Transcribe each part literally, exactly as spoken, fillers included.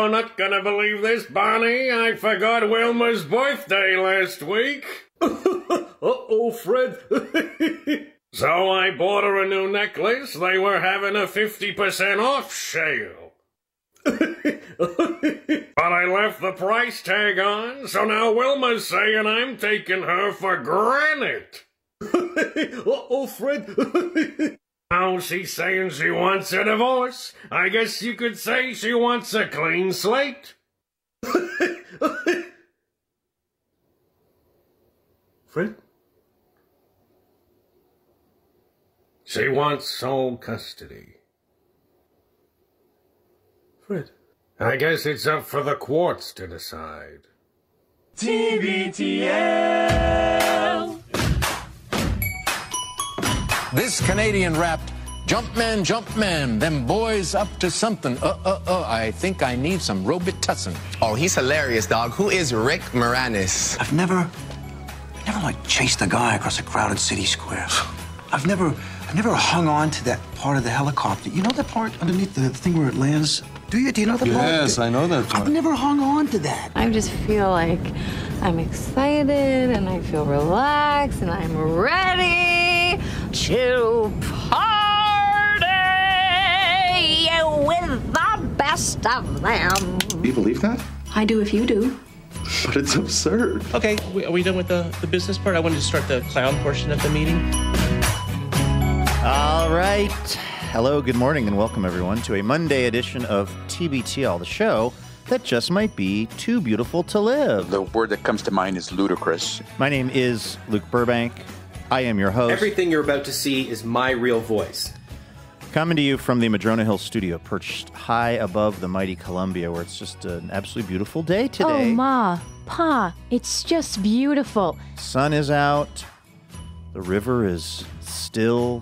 You're not gonna believe this, Barney. I forgot Wilma's birthday last week. Uh-oh, Fred. So I bought her a new necklace. They were having a fifty percent off sale. But I left the price tag on, so now Wilma's saying I'm taking her for granted. Uh-oh, Fred. Now she's saying she wants a divorce. I guess you could say she wants a clean slate. Fred? She wants sole custody. Fred? I guess it's up for the courts to decide. T B T L. This Canadian rapped, Jumpman, Jumpman, them boys up to something. Uh, uh, uh, I think I need some Robitussin. Oh, he's hilarious, dog. Who is Rick Moranis? I've never, never like chased a guy across a crowded city square. I've never, I've never hung on to that part of the helicopter. You know that part underneath the thing where it lands? Do you? Do you know the part? Yes, I know that part. I've never hung on to that. I just feel like I'm excited and I feel relaxed and I'm ready to party with the best of them. Do you believe that? I do if you do. But it's absurd. Okay, are we done with the, the business part? I wanted to start the clown portion of the meeting. All right. Hello, good morning, and welcome everyone to a Monday edition of T B T L, the show that just might be too beautiful to live. The word that comes to mind is ludicrous. My name is Luke Burbank. I am your host. Everything you're about to see is my real voice. Coming to you from the Madrona Hill studio, perched high above the mighty Columbia, where it's just an absolutely beautiful day today. Oh, Ma, Pa, it's just beautiful. Sun is out. The river is still.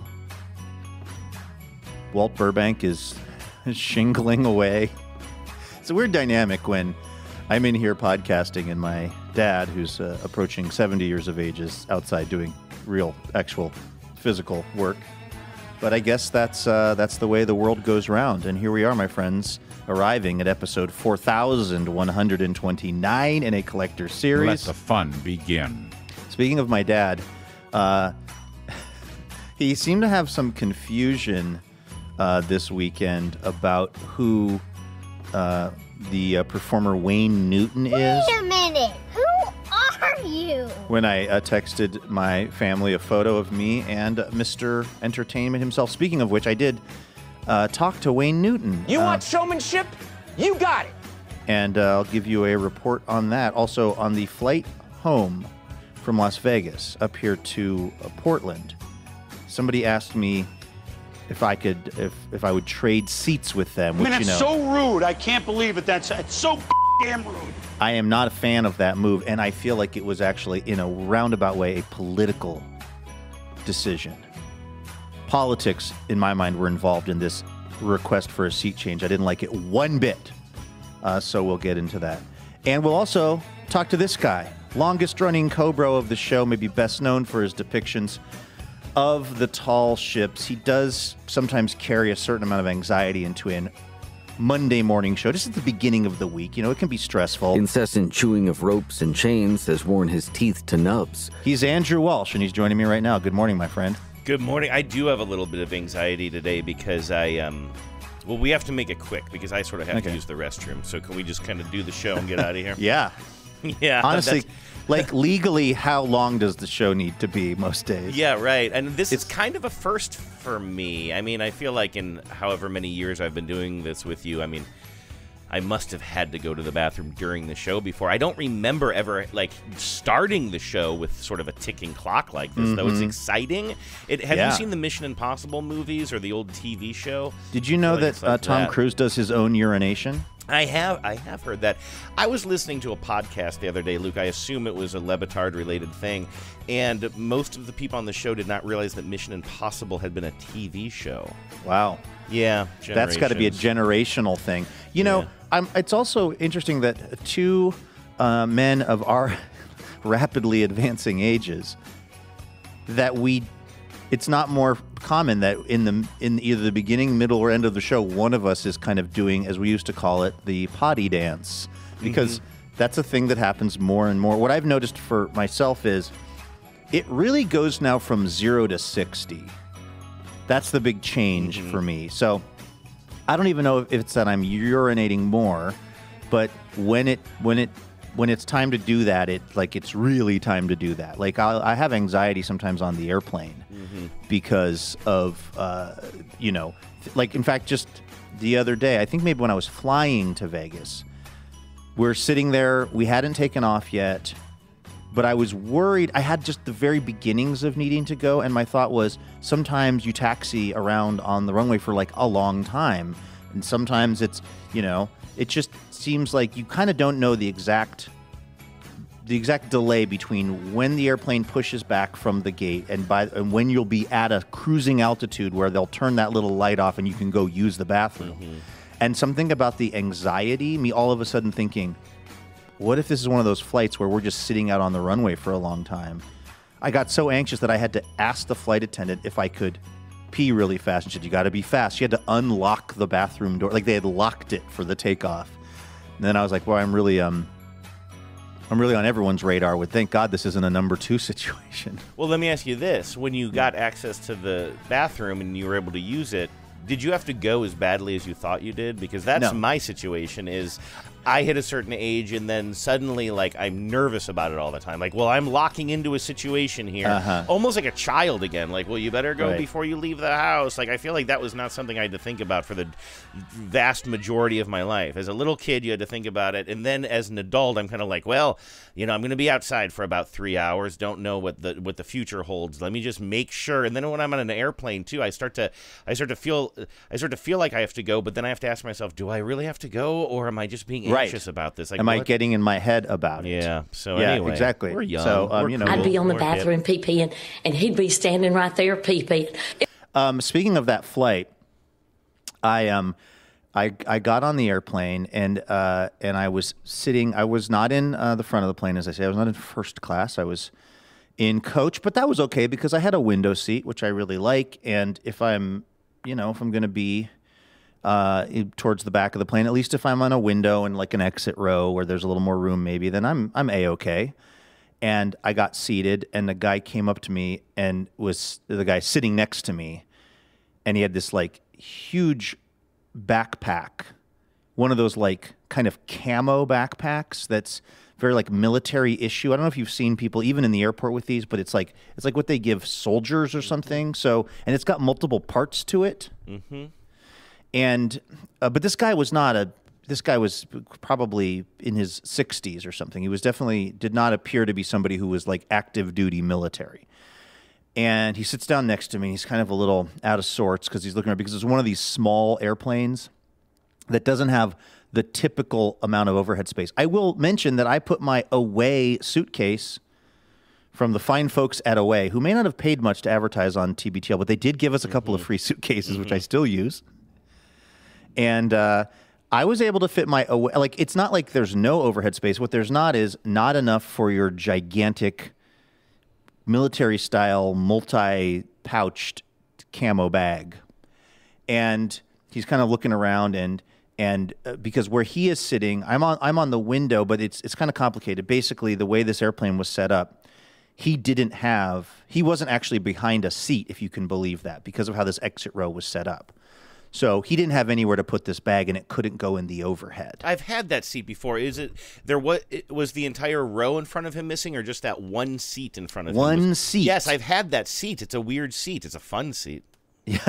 Walt Burbank is shingling away. It's a weird dynamic when I'm in here podcasting and my dad, who's uh, approaching seventy years of age, is outside doing real, actual, physical work. But I guess that's uh, that's the way the world goes round. And here we are, my friends, arriving at episode four thousand one hundred twenty-nine in a collector series. Let the fun begin. Speaking of my dad, uh, he seemed to have some confusion uh, this weekend about who uh, the uh, performer Wayne Newton is. Wait a minute. Who are you? When I uh, texted my family a photo of me and Mister Entertainment himself. Speaking of which, I did uh, talk to Wayne Newton. You uh, want showmanship? You got it. And uh, I'll give you a report on that. Also, on the flight home from Las Vegas up here to uh, Portland, somebody asked me if I could, if if I would trade seats with them. Which, I mean, you it's know, so rude. I can't believe it. That's it's so damn rude. I am not a fan of that move, and I feel like it was actually, in a roundabout way, a political decision. Politics, in my mind, were involved in this request for a seat change. I didn't like it one bit, uh, so we'll get into that. And we'll also talk to this guy, longest-running co-bro of the show, maybe best known for his depictions of the tall ships. He does sometimes carry a certain amount of anxiety into an Monday morning show, just at the beginning of the week. You know, it can be stressful. Incessant chewing of ropes and chains has worn his teeth to nubs. He's Andrew Walsh, and he's joining me right now. Good morning, my friend. Good morning. I do have a little bit of anxiety today because I, um, well, we have to make it quick because I sort of have okay. to use the restroom. So can we just kind of do the show and get out of here? Yeah. Yeah. Honestly, like legally, how long does the show need to be most days? Yeah, right. And this it's, is kind of a first for me. I mean, I feel like in however many years I've been doing this with you, I mean, I must have had to go to the bathroom during the show before. I don't remember ever, like, starting the show with sort of a ticking clock like this, mm-hmm. though. It's exciting. It, have yeah. you seen the Mission Impossible movies or the old T V show? Did you know like that like uh, Tom that. Cruise does his own urination? I have I have heard that. I was listening to a podcast the other day, Luke. I assume it was a Le Batard-related thing, and most of the people on the show did not realize that Mission Impossible had been a T V show. Wow. Yeah, that's got to be a generational thing. You know, yeah. I'm, it's also interesting that two uh, men of our rapidly advancing ages, that we it's not more common that in the in either the beginning, middle, or end of the show, one of us is kind of doing, as we used to call it, the potty dance, because mm-hmm. that's a thing that happens more and more. What I've noticed for myself is it really goes now from zero to sixty. That's the big change mm-hmm. for me. So I don't even know if it's that I'm urinating more, but when it when it when it's time to do that, it like it's really time to do that. Like I'll, I have anxiety sometimes on the airplane mm-hmm. because of uh, you know, like in fact, just the other day, I think maybe when I was flying to Vegas, we're sitting there. We hadn't taken off yet, but I was worried. I had just the very beginnings of needing to go, and my thought was sometimes you taxi around on the runway for like a long time, and sometimes it's you know. It just seems like you kind of don't know the exact the exact delay between when the airplane pushes back from the gate and by and when you'll be at a cruising altitude where they'll turn that little light off and you can go use the bathroom. Mm-hmm. And something about the anxiety, me all of a sudden thinking, what if this is one of those flights where we're just sitting out on the runway for a long time? I got so anxious that I had to ask the flight attendant if I could pee really fast, and she said, you got to be fast. She had to unlock the bathroom door, like they had locked it for the takeoff. And then I was like, well, I'm really um I'm really on everyone's radar. Would thank God this isn't a number two situation. Well, let me ask you this. When you got access to the bathroom and you were able to use it, did you have to go as badly as you thought you did? Because that's No. my situation is I hit a certain age and then suddenly, like, I'm nervous about it all the time. Like, well, I'm locking into a situation here. Uh-huh. Almost like a child again. Like, well, you better go Right. before you leave the house. Like, I feel like that was not something I had to think about for the vast majority of my life. As a little kid, you had to think about it. And then as an adult, I'm kind of like, well, you know, I'm going to be outside for about three hours. Don't know what the what the future holds. Let me just make sure. And then when I'm on an airplane, too, I start to I start to feel I start to feel like I have to go. But then I have to ask myself, do I really have to go? Or am I just being Right. anxious about this? Like, Am I what? getting in my head about it? Yeah. So yeah, anyway, exactly. we're young. So um, We're you know, cool. I'd be on the We're hip. bathroom pee-peeing, and he'd be standing right there pee-peeing. Um, speaking of that flight, I um, I I got on the airplane and uh, and I was sitting. I was not in uh, the front of the plane, as I say. I was not in first class. I was in coach, but that was okay because I had a window seat, which I really like. And if I'm, you know, if I'm going to be uh, towards the back of the plane, at least if I'm on a window and like an exit row where there's a little more room, maybe then I'm I'm a-okay. And I got seated, and the guy came up to me and was the guy sitting next to me, and he had this like huge backpack, one of those like kind of camo backpacks that's very like military issue. I don't know if you've seen people even in the airport with these, but it's like it's like what they give soldiers or something. So, and it's got multiple parts to it. Mm-hmm. And uh, but this guy was not a. This guy was probably in his sixties or something. He was definitely did not appear to be somebody who was like active duty military. And he sits down next to me. He's kind of a little out of sorts because he's looking around because it's one of these small airplanes that doesn't have the typical amount of overhead space. I will mention that I put my Away suitcase from the fine folks at Away, who may not have paid much to advertise on T B T L, but they did give us a couple mm-hmm. of free suitcases, mm-hmm. which I still use. And uh, I was able to fit my Away. Like, it's not like there's no overhead space. What there's not is not enough for your gigantic military-style, multi-pouched camo bag. And he's kind of looking around, and and uh, because where he is sitting, I'm on I'm on the window, but it's it's kind of complicated. Basically, the way this airplane was set up, he didn't have he wasn't actually behind a seat, if you can believe that, because of how this exit row was set up. So he didn't have anywhere to put this bag, and it couldn't go in the overhead. I've had that seat before. Is it there? What it, was the entire row in front of him missing, or just that one seat in front of one him? One was, seat. Yes, I've had that seat. It's a weird seat. It's a fun seat. Yeah.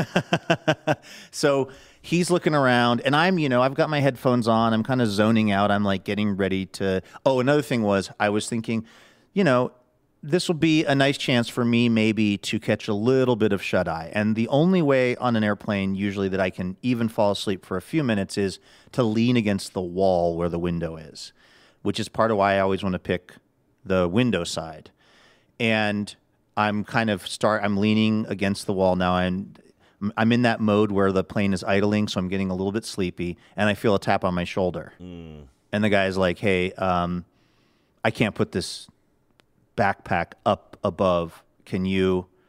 So he's looking around, and I'm, you know, I've got my headphones on. I'm kind of zoning out. I'm like getting ready to. Oh, another thing was I was thinking, you know, this will be a nice chance for me maybe to catch a little bit of shut-eye. And the only way on an airplane usually that I can even fall asleep for a few minutes is to lean against the wall where the window is, which is part of why I always want to pick the window side. And I'm kind of start I'm leaning against the wall now. I'm I'm in that mode where the plane is idling, so I'm getting a little bit sleepy, and I feel a tap on my shoulder. Mm. And the guy's like, "Hey, um, I can't put this backpack up above. Can you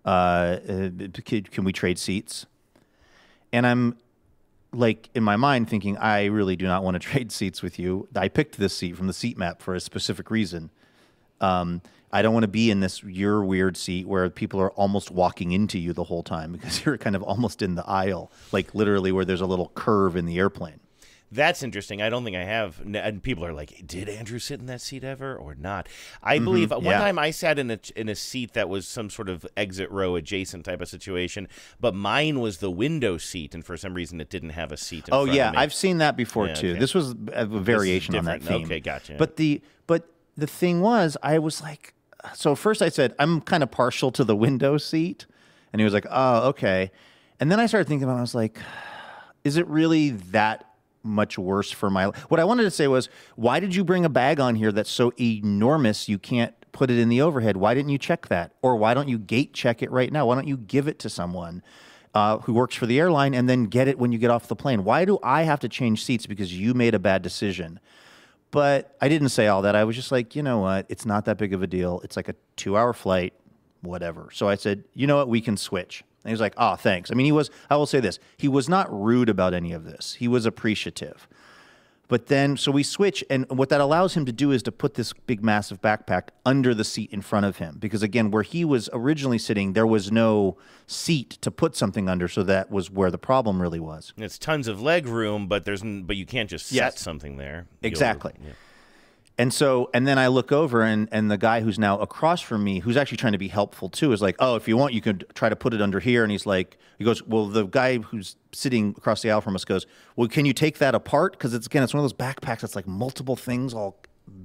Uh, uh, can, can we trade seats? And I'm like in my mind thinking, I really do not want to trade seats with you. I picked this seat from the seat map for a specific reason. Um, I don't want to be in this your weird seat where people are almost walking into you the whole time because you're kind of almost in the aisle, like literally where there's a little curve in the airplane. That's interesting. I don't think I have. And people are like, did Andrew sit in that seat ever or not? I mm-hmm. believe one yeah. time I sat in a in a seat that was some sort of exit row adjacent type of situation, but mine was the window seat, and for some reason it didn't have a seat in oh, front yeah. of me. I've seen that before, yeah, too. okay. This was a variation on that theme. Okay, gotcha. But the, but the thing was, I was like, so first I said, I'm kind of partial to the window seat. And he was like, oh, okay. And then I started thinking about it. I was like, is it really that much worse for my... What I wanted to say was, why did you bring a bag on here that's so enormous you can't put it in the overhead? Why didn't you check that? Or why don't you gate check it right now? Why don't you give it to someone uh, who works for the airline and then get it when you get off the plane? Why do I have to change seats because you made a bad decision? But I didn't say all that. I was just like, you know what? It's not that big of a deal. It's like a two-hour flight, whatever. So I said, you know what? We can switch. And he was like, oh, thanks. I mean, he was, I will say this, he was not rude about any of this. He was appreciative. But then, so we switch, and what that allows him to do is to put this big, massive backpack under the seat in front of him. Because again, where he was originally sitting, there was no seat to put something under, so that was where the problem really was. It's tons of leg room, but there's but you can't just set yes. something there. Exactly. Yeah. And so, and then I look over, and, and the guy who's now across from me, who's actually trying to be helpful too, is like, oh, if you want, you could try to put it under here. And he's like, he goes, well, the guy who's sitting across the aisle from us goes, well, can you take that apart? Because it's, again, it's one of those backpacks that's like multiple things all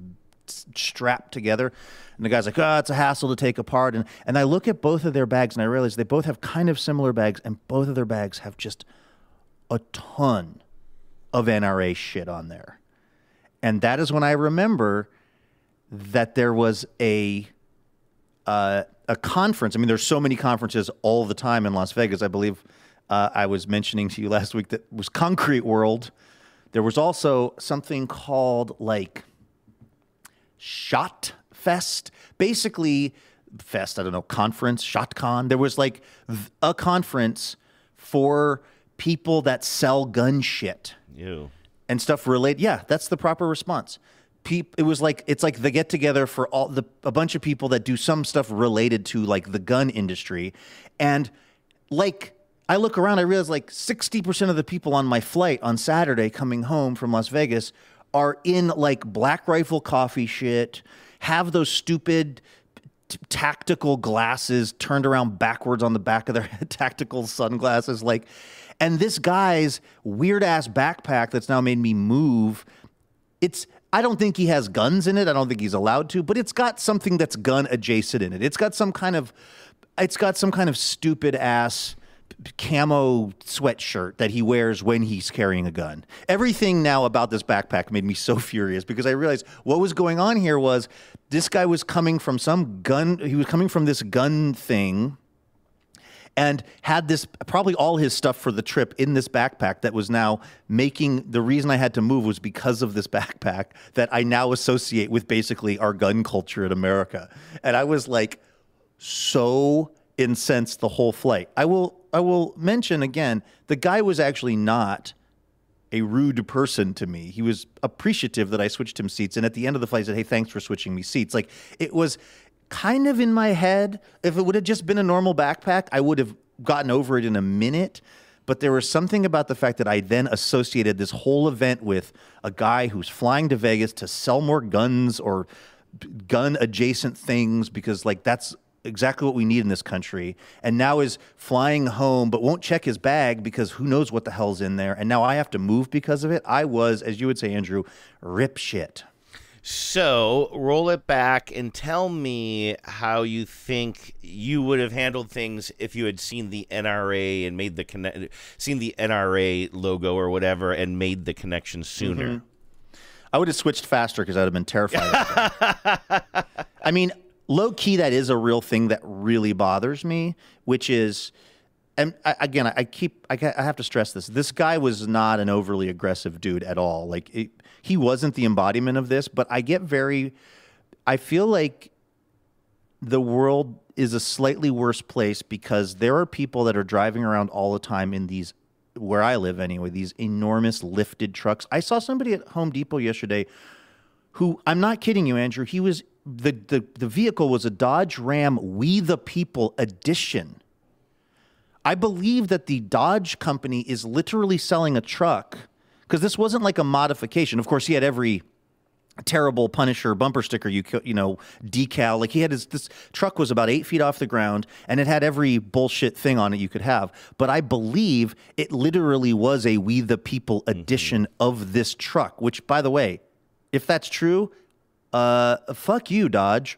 strapped together. And the guy's like, oh, it's a hassle to take apart. And, and I look at both of their bags, and I realize they both have kind of similar bags, and both of their bags have just a ton of N R A shit on there. And that is when I remember that there was a uh, a conference. I mean, there's so many conferences all the time in Las Vegas. I believe uh, I was mentioning to you last week that was Concrete World. There was also something called like Shot Fest. Basically, Fest, I don't know, conference, ShotCon. There was like a conference for people that sell gun shit. Ew. And stuff related. Yeah, that's the proper response. Peop, it was like, it's like the get together for all the, a bunch of people that do some stuff related to like the gun industry. And like, I look around, I realize like sixty percent of the people on my flight on Saturday coming home from Las Vegas are in like Black Rifle coffee shit, have those stupid t- tactical glasses turned around backwards on the back of their head, tactical sunglasses, like. And this guy's weird-ass backpack that's now made me move, it's, I don't think he has guns in it. I don't think he's allowed to, but it's got something that's gun-adjacent in it. It's got some kind of, it's got some kind of stupid-ass camo sweatshirt that he wears when he's carrying a gun. Everything now about this backpack made me so furious because I realized what was going on here was this guy was coming from some gun, he was coming from this gun thing, and had this, probably all his stuff for the trip in this backpack that was now making, the reason I had to move was because of this backpack that I now associate with basically our gun culture in America. And I was like so incensed the whole flight. I will, I will mention again, the guy was actually not a rude person to me. He was appreciative that I switched him seats. And at the end of the flight, he said, hey, thanks for switching me seats. Like, it was kind of in my head. If it would have just been a normal backpack, I would have gotten over it in a minute. But there was something about the fact that I then associated this whole event with a guy who's flying to Vegas to sell more guns or gun adjacent things, because like that's exactly what we need in this country, and now is flying home but won't check his bag because who knows what the hell's in there, and now I have to move because of it. I was, as you would say, Andrew, rip shit. So roll it back and tell me how you think you would have handled things if you had seen the N R A and made the connect, seen the N R A logo or whatever and made the connection sooner. Mm-hmm. I would have switched faster because I would have been terrified. I mean, low key, that is a real thing that really bothers me, which is, and I, again, I keep, I, I have to stress this. This guy was not an overly aggressive dude at all. Like, it, he wasn't the embodiment of this, but I get very, I feel like the world is a slightly worse place because there are people that are driving around all the time in these, where I live anyway, these enormous lifted trucks. I saw somebody at Home Depot yesterday who, I'm not kidding you, Andrew, he was, the, the, the vehicle was a Dodge Ram We the People edition. I believe that the Dodge company is literally selling a truck, because this wasn't like a modification. Of course, he had every terrible Punisher bumper sticker, you you know, decal. Like he had his, this truck was about eight feet off the ground, and it had every bullshit thing on it you could have. But I believe it literally was a We the People edition mm-hmm. of this truck, which, by the way, if that's true, uh, fuck you, Dodge.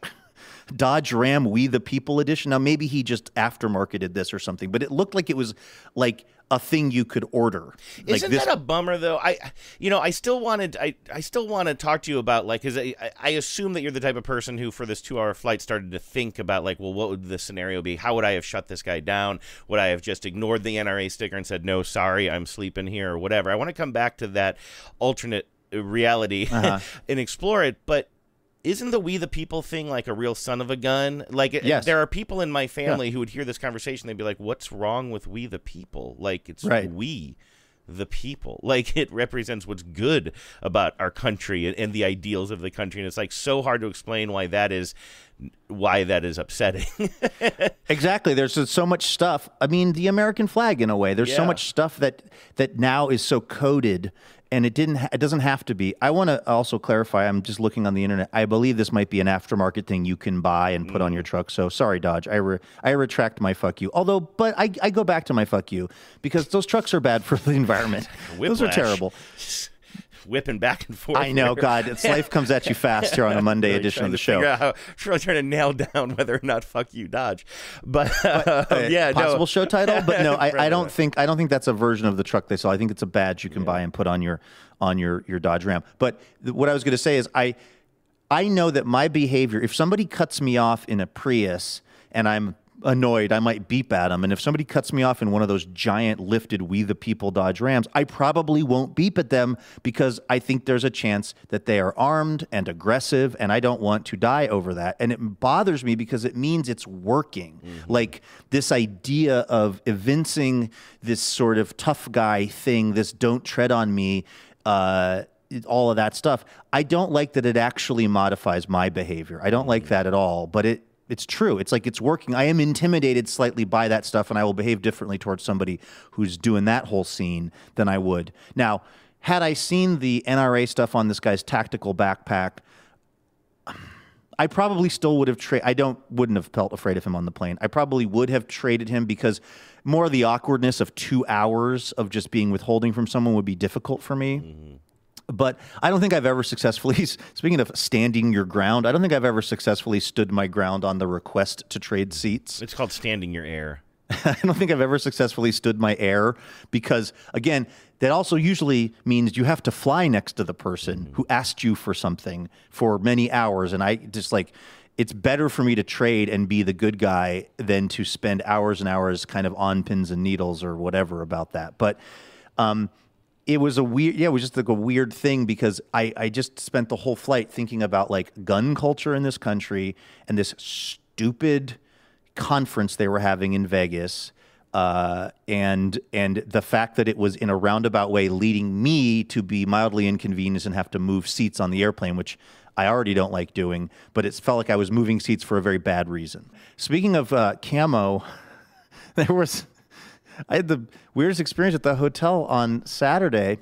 Dodge Ram We the People edition. Now, maybe he just aftermarketed this or something, but it looked like it was like a thing you could order. Isn't like this... that a bummer, though? I, you know, I still wanted, I, I still want to talk to you about, like, because I, I assume that you're the type of person who, for this two-hour flight, started to think about, like, well, what would the scenario be? How would I have shut this guy down? Would I have just ignored the N R A sticker and said, no, sorry, I'm sleeping here, or whatever? I want to come back to that alternate reality uh-huh. and explore it, but isn't the We the People thing like a real son of a gun? Like, yes. there are people in my family yeah. who would hear this conversation, they'd be like, what's wrong with We the People? Like, it's right. we the people. Like, it represents what's good about our country and, and the ideals of the country, and it's like so hard to explain why that is why that is upsetting. Exactly. There's just so much stuff. I mean, the American flag, in a way. There's yeah. so much stuff that that now is so coded, and it didn't. Ha- it doesn't have to be. I want to also clarify. I'm just looking on the internet. I believe this might be an aftermarket thing you can buy and put mm. on your truck. So sorry, Dodge. I re- I retract my fuck you. Although, but I I go back to my fuck you because those trucks are bad for the environment. Those are terrible. Whipping back and forth. I know, God, it's life comes at you fast here on a Monday really edition of the show. How, really trying to nail down whether or not "fuck you, Dodge," but, uh, but uh, yeah, possible no. show title. But no, I, I don't think I don't think that's a version of the truck they sell. I think it's a badge you can yeah. buy and put on your on your your Dodge Ram. But th- what I was going to say is I I know that my behavior. If somebody cuts me off in a Prius and I'm annoyed, I might beep at them. And if somebody cuts me off in one of those giant lifted We the People Dodge Rams, I probably won't beep at them because I think there's a chance that they are armed and aggressive, and I don't want to die over that. And it bothers me because it means it's working. Mm-hmm. Like this idea of evincing this sort of tough guy thing, this don't tread on me, uh, all of that stuff. I don't like that it actually modifies my behavior. I don't mm-hmm. like that at all, but it It's true. It's like it's working. I am intimidated slightly by that stuff, and I will behave differently towards somebody who's doing that whole scene than I would. Now, had I seen the N R A stuff on this guy's tactical backpack, I probably still would have traded. I don't wouldn't have felt afraid of him on the plane. I probably would have traded him because more of the awkwardness of two hours of just being withholding from someone would be difficult for me. Mm-hmm. But I don't think I've ever successfully, speaking of standing your ground, I don't think I've ever successfully stood my ground on the request to trade seats. It's called standing your air. I don't think I've ever successfully stood my air because, again, that also usually means you have to fly next to the person mm-hmm. who asked you for something for many hours. And I just like, it's better for me to trade and be the good guy than to spend hours and hours kind of on pins and needles or whatever about that. But, um, It was a weird, yeah, it was just like a weird thing because I, I just spent the whole flight thinking about like gun culture in this country and this stupid conference they were having in Vegas, uh, and and the fact that it was in a roundabout way leading me to be mildly inconvenienced and have to move seats on the airplane, which I already don't like doing, but it felt like I was moving seats for a very bad reason. Speaking of uh, camo, there was... I had the weirdest experience at the hotel on Saturday.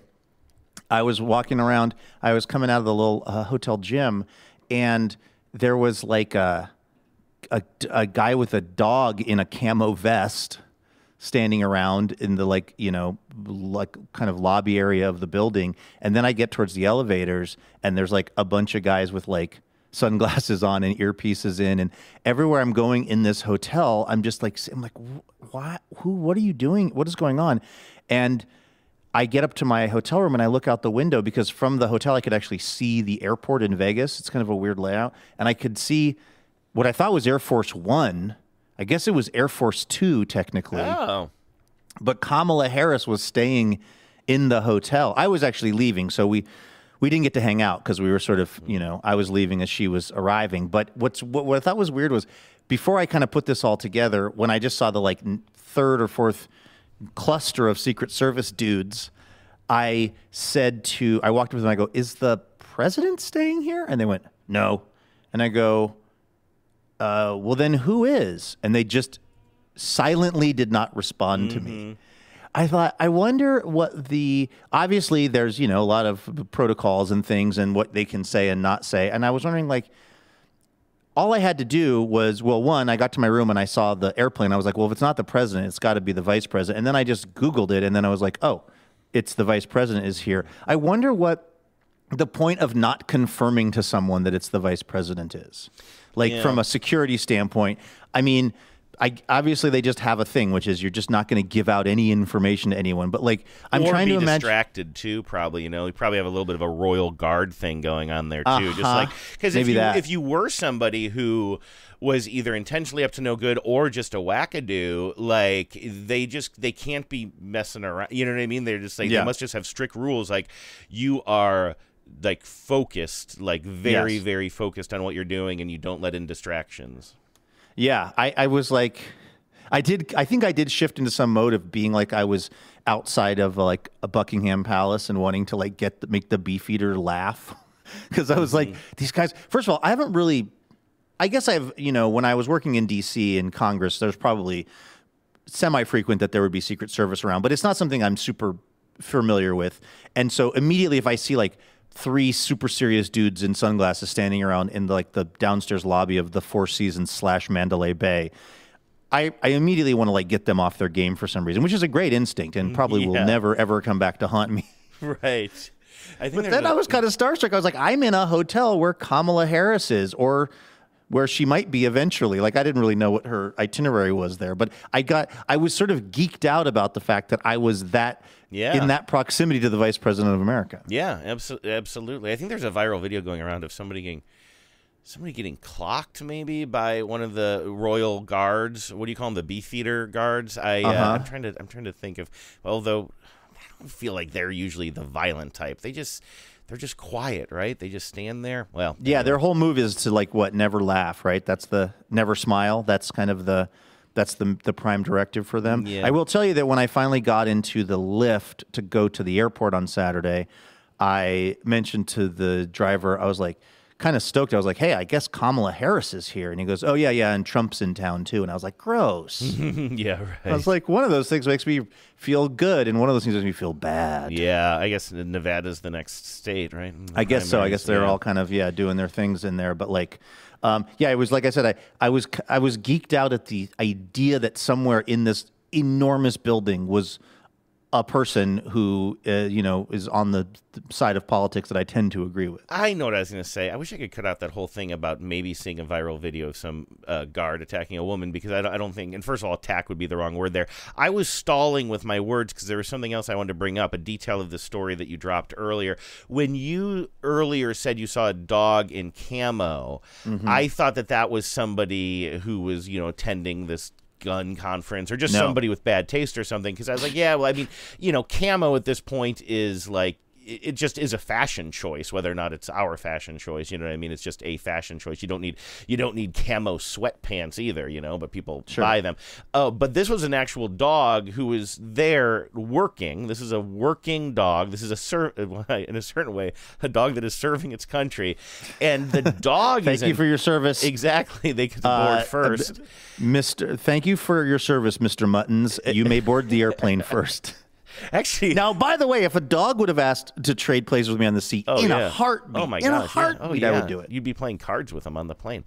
I was walking around. I was coming out of the little uh, hotel gym, and there was like a, a a guy with a dog in a camo vest standing around in the like you know like kind of lobby area of the building. And then I get towards the elevators, and there's like a bunch of guys with like sunglasses on and earpieces in, and everywhere I'm going in this hotel, I'm just like, I'm like, what, who, what are you doing? What is going on? And I get up to my hotel room and I look out the window because from the hotel, I could actually see the airport in Vegas. It's kind of a weird layout. And I could see what I thought was Air Force One. I guess it was Air Force Two technically. Oh. But Kamala Harris was staying in the hotel. I was actually leaving. So we, We didn't get to hang out because we were sort of, you know, I was leaving as she was arriving. But what's what, what I thought was weird was before I kind of put this all together, when I just saw the like third or fourth cluster of Secret Service dudes, I said to, I walked up to them, I go, is the president staying here? And they went, no. And I go, uh, well, then who is? And they just silently did not respond mm-hmm. to me. I thought, I wonder what the, obviously there's, you know, a lot of protocols and things and what they can say and not say. And I was wondering, like, all I had to do was, well, one, I got to my room and I saw the airplane. I was like, well, if it's not the president, it's got to be the vice president. And then I just Googled it and then I was like, oh, it's the vice president is here. I wonder what the point of not confirming to someone that it's the vice president is. Like, yeah. from a security standpoint, I mean, I, obviously, they just have a thing, which is you're just not going to give out any information to anyone. But like, I'm or trying be to imagine. distracted too, probably. You know, you probably have a little bit of a royal guard thing going on there too. Uh-huh. Just like because if you that. if you were somebody who was either intentionally up to no good or just a wackadoo, like they just they can't be messing around. You know what I mean? They're just like Yeah. they must just have strict rules. Like you are. Like focused, like very, Yes. very focused on what you're doing, and you don't let in distractions. Yeah, I, I was like, I did. I think I did shift into some mode of being like I was outside of uh, like a Buckingham Palace and wanting to like get the, make the beefeater laugh because I was like, these guys. First of all, I haven't really. I guess I've you know when I was working in D C in Congress, there's probably semi-frequent that there would be Secret Service around, but it's not something I'm super familiar with. And so immediately, if I see like three super serious dudes in sunglasses standing around in the, like the downstairs lobby of the Four Seasons slash Mandalay Bay, I, I immediately want to like get them off their game for some reason, which is a great instinct and probably Yeah. will never ever come back to haunt me. Right. I think But there's then a- I was kind of starstruck. I was like, I'm in a hotel where Kamala Harris is, or where she might be eventually. Like I didn't really know what her itinerary was there, but I got I was sort of geeked out about the fact that I was that Yeah. in that proximity to the Vice President of America. Yeah, abso- absolutely. I think there's a viral video going around of somebody getting somebody getting clocked maybe by one of the royal guards. What do you call them? The beefeater guards. I uh, Uh-huh. I'm trying to I'm trying to think of. Although I don't feel like they're usually the violent type. They just they're just quiet, right? They just stand there. Well, Yeah, their whole move is to like what never laugh, right? That's the never smile. That's kind of the that's the the prime directive for them. Yeah. I will tell you that when I finally got into the lift to go to the airport on Saturday, I mentioned to the driver, I was like kind of stoked. I was like, "Hey, I guess Kamala Harris is here." And he goes, "Oh yeah, yeah, and Trump's in town too." And I was like, "Gross." yeah, right. I was like, one of those things makes me feel good, and one of those things makes me feel bad. Yeah, I guess Nevada's the next state, right? I guess so. I guess they're yeah. all kind of yeah doing their things in there. But like, um, yeah, it was like I said, I I was I was geeked out at the idea that somewhere in this enormous building was a person who uh, you know is on the side of politics that I tend to agree with. I know what I was going to say. I wish I could cut out that whole thing about maybe seeing a viral video of some uh, guard attacking a woman, because I don't, I don't think, and first of all, attack would be the wrong word there. I was stalling with my words because there was something else I wanted to bring up, a detail of the story that you dropped earlier. When you earlier said you saw a dog in camo, Mhm. I thought that that was somebody who was, you know, attending this gun conference or just No. somebody with bad taste or something, because I was like, yeah, well, I mean, you know, camo at this point is like, it it just is a fashion choice, whether or not it's our fashion choice. You know what I mean? It's just a fashion choice. You don't need you don't need camo sweatpants either, you know, but people Sure. buy them. Uh, but this was an actual dog who was there working. This is a working dog. This is a ser- in a certain way a dog that is serving its country, and the dog. Thank is you in- for your service. Exactly, they could Uh, board first. Mister Thank you for your service, Mister Muttons. You may board the airplane first. Actually, now, by the way, if a dog would have asked to trade places with me on the seat Oh, in yeah. a heartbeat, Oh my in gosh, a yeah. heartbeat, Oh, I yeah. would do it. You'd be playing cards with them on the plane.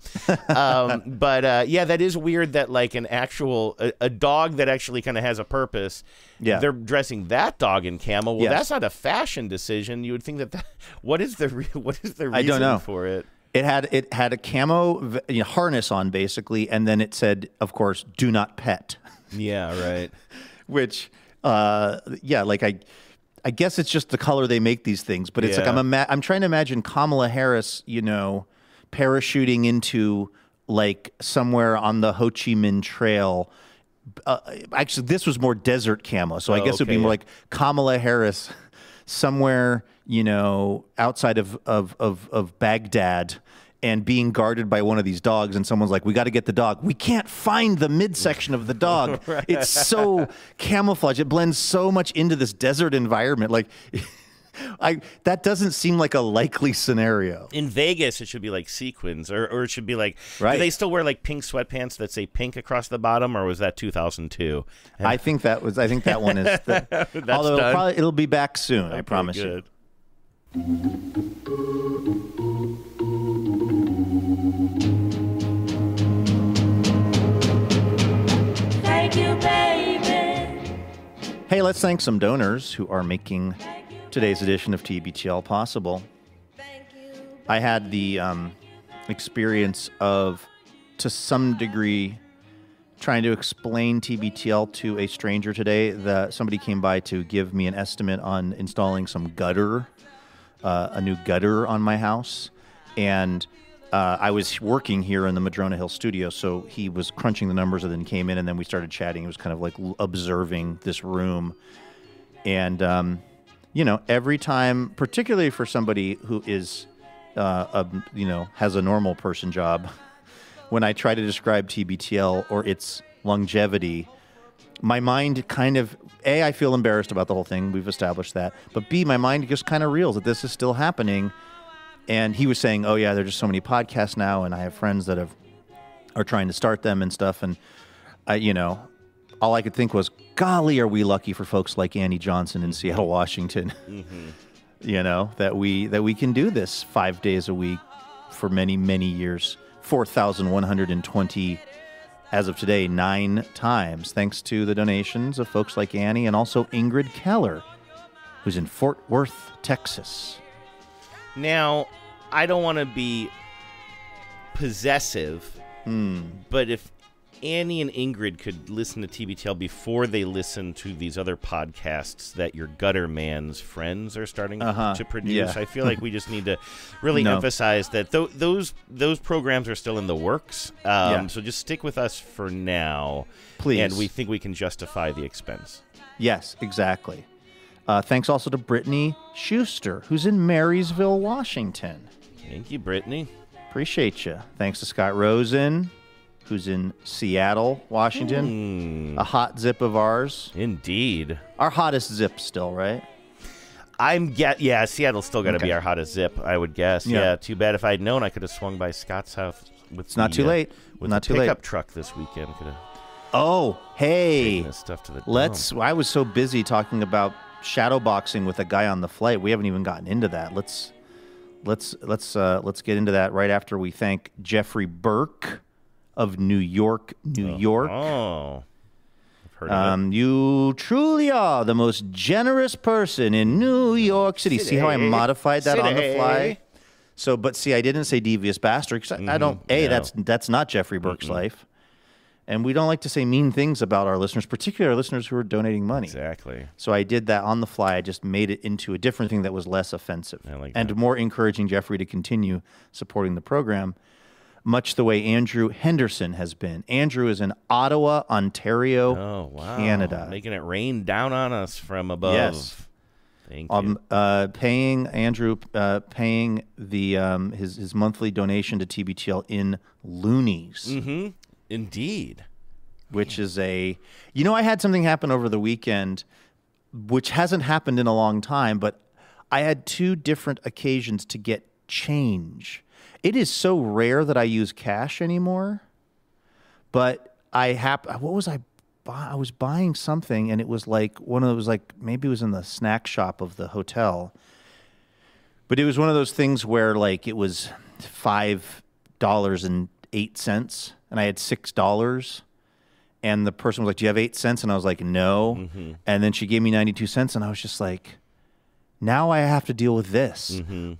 um, but uh, yeah, that is weird that like an actual a, a dog that actually kind of has a purpose. Yeah. they're dressing that dog in camo. Well, Yes. that's not a fashion decision. You would think that. that what is the re- what is the reason I don't know. for it? It had it had a camo v- you know, harness on basically, and then it said, of course, "Do not pet." Yeah, right. Which, uh, yeah, like I, I guess it's just the color they make these things. But it's like Yeah. I'm ima- I'm trying to imagine Kamala Harris, you know, parachuting into like somewhere on the Ho Chi Minh Trail. Uh, actually, this was more desert camo, so I Oh, guess it would be okay, more yeah. like Kamala Harris somewhere, you know, outside of of of, of Baghdad, and being guarded by one of these dogs, and someone's like, we got to get the dog. We can't find the midsection of the dog. Right. It's so camouflage. It blends so much into this desert environment. Like, I that doesn't seem like a likely scenario. In Vegas, it should be like sequins, or, or it should be like, right. do they still wear like pink sweatpants that say pink across the bottom, or was that two thousand two? I think that was, I think that one is, the, although it'll, probably, it'll be back soon, okay, I promise good. you. Thank you, baby. Hey, let's thank some donors who are making today's edition of T B T L possible. I had the um, experience of, to some degree, trying to explain T B T L to a stranger today. That somebody came by to give me an estimate on installing some gutter, uh, a new gutter on my house, and uh, I was working here in the Madrona Hill studio, so he was crunching the numbers and then came in, and then we started chatting. It was kind of like observing this room, and um, you know, every time, particularly for somebody who is, uh, a, you know, has a normal person job, when I try to describe T B T L or its longevity, my mind kind of, A, I feel embarrassed about the whole thing. We've established that. But B, my mind just kind of reels that this is still happening. And he was saying, oh, yeah, there are just so many podcasts now, and I have friends that have are trying to start them and stuff. And, I, you know, all I could think was, golly, are we lucky for folks like Annie Johnson in Seattle, Washington, mm-hmm. you know, that we that we can do this five days a week for many, many years, four thousand one hundred twenty, as of today, nine times, thanks to the donations of folks like Annie and also Ingrid Keller, who's in Fort Worth, Texas. Now, I don't want to be possessive, hmm. but if Annie and Ingrid could listen to T B T L before they listen to these other podcasts that your gutter man's friends are starting uh-huh. to produce. Yeah. I feel like we just need to really no. emphasize that th- those those programs are still in the works. Um, yeah. So just stick with us for now. Please. And we think we can justify the expense. Yes, exactly. Uh, thanks also to Brittany Schuster, who's in Marysville, Washington. Thank you, Brittany. Appreciate you. Thanks to Scott Rosen, who's in Seattle, Washington. Mm. A hot zip of ours. Indeed. Our hottest zip still, right? I'm get yeah, Seattle's still got to okay. be our hottest zip, I would guess. Yeah. yeah. Too bad if I'd known I could have swung by Scott's house with It's the, not too uh, late. With not the too late. pickup truck this weekend. Could have Oh, hey. taken this stuff to the Let's dump. I was so busy talking about shadow boxing with a guy on the flight. We haven't even gotten into that. Let's let's let's uh, let's get into that right after we thank Jeffrey Burke of New York, New oh. York. Oh. I've heard Um, of it. you truly are the most generous person in New York City. City. See how I modified that on the City. fly? So, but see, I didn't say devious bastard because I, I don't. Mm-hmm. A, No. that's that's not Jeffrey Burke's Mm-mm. life, and we don't like to say mean things about our listeners, particularly our listeners who are donating money. Exactly. So I did that on the fly. I just made it into a different thing that was less offensive I like and that. more encouraging Jeffrey to continue supporting the program, much the way Andrew Henderson has been. Andrew is in Ottawa, Ontario, Oh, wow. Canada. Making it rain down on us from above. Yes. Thank you. Um, uh, paying Andrew, uh, paying the um, his his monthly donation to T B T L in loonies, Mm-hmm. Indeed. which is a, you know, I had something happen over the weekend, which hasn't happened in a long time, but I had two different occasions to get change. It is so rare that I use cash anymore, but I hap- what was I? bu- I was buying something, and it was like one of those, like maybe it was in the snack shop of the hotel, but it was one of those things where like it was five dollars and eight cents, and I had six dollars. And the person was like, do you have eight cents? And I was like, no. Mm-hmm. And then she gave me ninety-two cents, and I was just like, now I have to deal with this. Mm-hmm.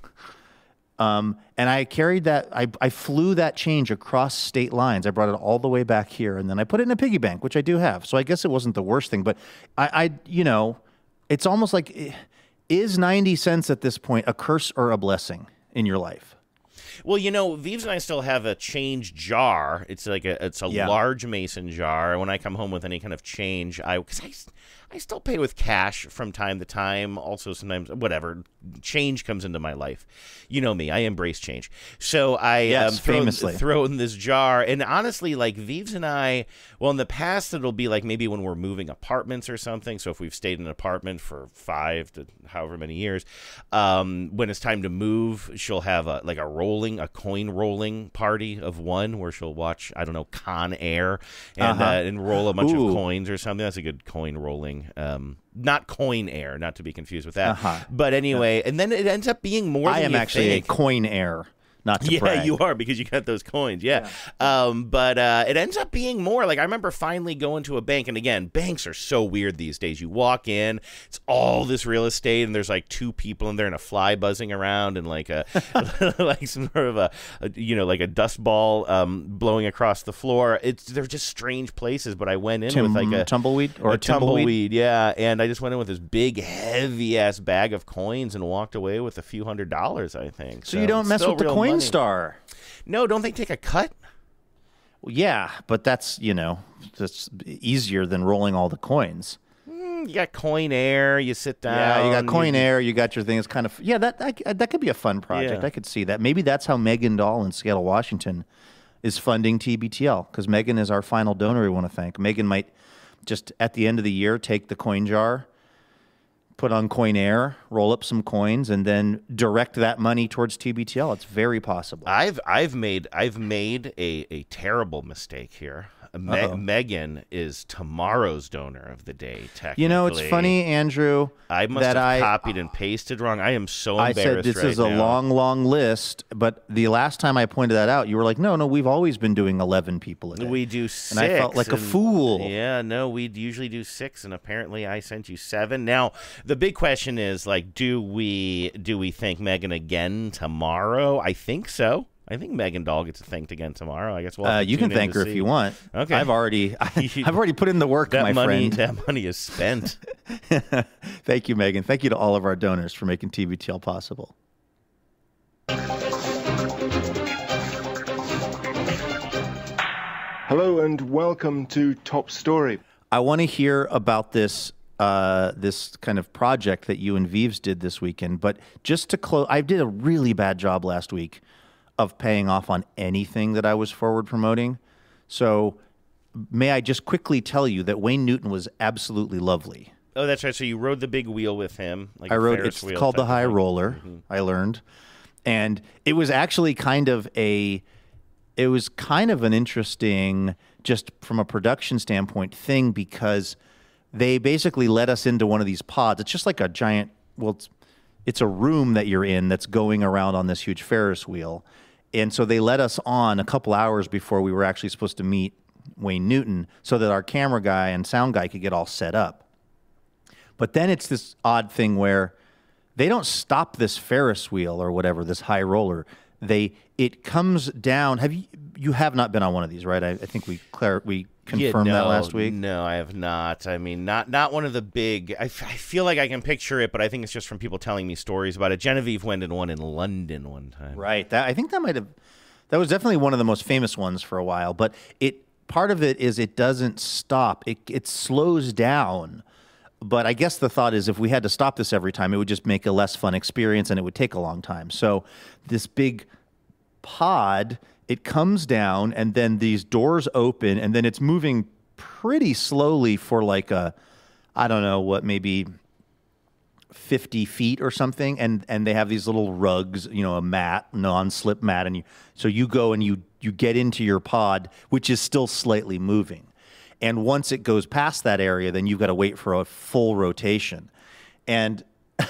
Um, and I carried that, I, I flew that change across state lines. I brought it all the way back here, and then I put it in a piggy bank, which I do have. So I guess it wasn't the worst thing. But I, I you know, it's almost like, is ninety cents at this point a curse or a blessing in your life? Well, you know, Vives and I still have a change jar. It's like a it's a Yeah. large mason jar. When I come home with any kind of change, I cause I, I still pay with cash from time to time. Also, sometimes, whatever, change comes into my life. You know me, I embrace change. So I yes, um, throw, famously. throw in this jar. And honestly, like Vives and I, well, in the past, it'll be like maybe when we're moving apartments or something. So if we've stayed in an apartment for five to however many years, um, when it's time to move, she'll have a, like a rolling, a coin rolling party of one where she'll watch, I don't know, Con Air and, Uh-huh. uh, and roll a bunch Ooh. of coins or something. That's a good coin rolling. Um, not Coin Air, not to be confused with that. Uh-huh. But anyway, and then it ends up being more I than am you actually think. a coin heir, not to Yeah, brag. you are, because you got those coins. Yeah. yeah. Um, but uh, it ends up being more. Like, I remember finally going to a bank. And again, banks are so weird these days. You walk in, it's all this real estate, and there's like two people in there and a fly buzzing around and like a like some sort of a, a you know, like a dust ball um, blowing across the floor. It's They're just strange places. But I went in Tim, with like a tumbleweed or a a tumbleweed? tumbleweed. Yeah. And I just went in with this big, heavy ass bag of coins and walked away with a few hundred dollars, I think. So, you don't mess with the coin money. star. No, don't they take a cut? Well, yeah, but that's, you know, that's easier than rolling all the coins. Mm, you got Coin Air. You sit down. Yeah, you got Coin Air. You got your thing. It's kind of yeah. That I, that could be a fun project. Yeah. I could see that. Maybe that's how Megan Dahl in Seattle, Washington, is funding T B T L, because Megan is our final donor. We want to thank. Megan might just at the end of the year take the coin jar, put on Coin Air, roll up some coins, and then direct that money towards T B T L. It's very possible. I've I've made I've made a, a terrible mistake here. Me- Megan is tomorrow's donor of the day. Technically, You know, it's funny, Andrew. I must that have I, copied and pasted wrong. I am so I embarrassed. said this right is a now. long, long list, but the last time I pointed that out, you were like, "No, no, we've always been doing eleven people a day." We do six, and I felt like a and- fool. Yeah, no, we usually do six, and apparently I sent you seven. Now, the big question is, like, do we do we thank Megan again tomorrow? I think so. I think Megan Dahl gets thanked again tomorrow. I guess we'll have Uh, to you can tune in thank to her see. if you want. Okay, I've already, I've already put in the work, that my money, friend. That money is spent. Thank you, Megan. Thank you to all of our donors for making T B T L possible. Hello and welcome to Top Story. I want to hear about this uh, this kind of project that you and Vives did this weekend. But just to close, I did a really bad job last week of paying off on anything that I was forward promoting. So may I just quickly tell you that Wayne Newton was absolutely lovely. Oh, that's right. So you rode the big wheel with him. Like I a rode. Ferris It's wheel called the type of High thing. Roller. Mhm. I learned, and it was actually kind of a. It was kind of an interesting, just from a production standpoint, thing, because they basically let us into one of these pods. It's just like a giant. Well, it's, it's a room that you're in that's going around on this huge Ferris wheel, and so they let us on a couple hours before we were actually supposed to meet Wayne Newton, so that our camera guy and sound guy could get all set up. But then it's this odd thing where they don't stop this Ferris wheel or whatever, this high roller. They it comes down. Have you you have not been on one of these, right? I, I think we clar- we confirmed Yeah, that no, last week. No, I have not. I mean, not not one of the big. I, f- I feel like I can picture it, but I think it's just from people telling me stories about it. Genevieve went in one in London one time. Right. That I think that might have that was definitely one of the most famous ones for a while. But it part of it is it doesn't stop. It it slows down. But I guess the thought is if we had to stop this every time, it would just make a less fun experience and it would take a long time. So this big pod, it comes down and then these doors open and then it's moving pretty slowly for like a, I don't know what, maybe fifty feet or something. And, and they have these little rugs, you know, a mat, non-slip mat. And you, so you go and you, you get into your pod, which is still slightly moving. And once it goes past that area, then you've got to wait for a full rotation. And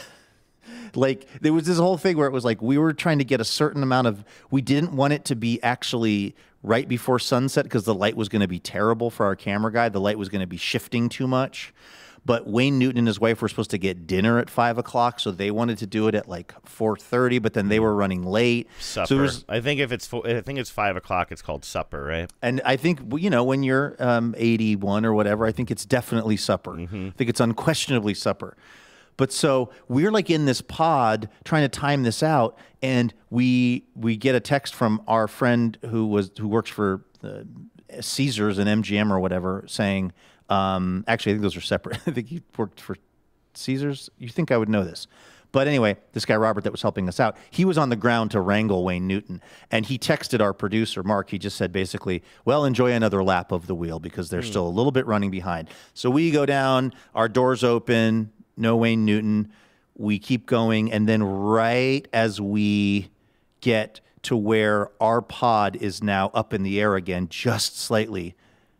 like there was this whole thing where it was like we were trying to get a certain amount of, we didn't want it to be actually right before sunset because the light was going to be terrible for our camera guy. The light was going to be shifting too much. But Wayne Newton and his wife were supposed to get dinner at five o'clock, so they wanted to do it at like four thirty. But then they were running late. Supper. So there was, I think if it's fo- I think it's five o'clock. It's called supper, right? and I think you know when you're um, eighty-one or whatever, I think it's definitely supper. Mm-hmm. I think it's unquestionably supper. But so we're like in this pod trying to time this out, and we we get a text from our friend who was who works for uh, Caesars and M G M or whatever saying. Um, actually, I think those are separate. I think he worked for Caesars. You think I would know this. But anyway, this guy, Robert, that was helping us out, he was on the ground to wrangle Wayne Newton. And he texted our producer, Mark. He just said basically, well, enjoy another lap of the wheel because they're mm. still a little bit running behind. So we go down, our doors open, no Wayne Newton. We keep going. And then right as we get to where our pod is now up in the air again, just slightly,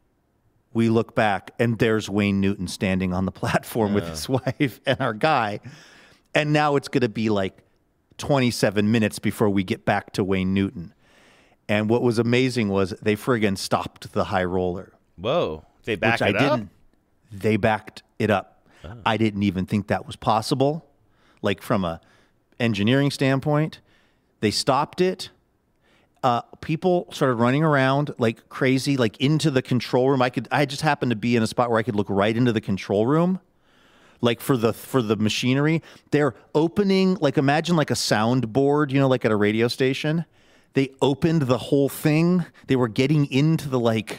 we look back and there's Wayne Newton standing on the platform uh. with his wife and our guy. And now it's going to be like twenty-seven minutes before we get back to Wayne Newton. And what was amazing was they friggin' stopped the high roller. Whoa. They backed which it I up? Didn't. They backed it up. Oh. I didn't even think that was possible. Like from a engineering standpoint, they stopped it. Uh, people started running around like crazy, like into the control room. I could, I just happened to be in a spot where I could look right into the control room. Like for the for the machinery, they're opening, like imagine like a soundboard, you know, like at a radio station. They opened the whole thing. They were getting into the like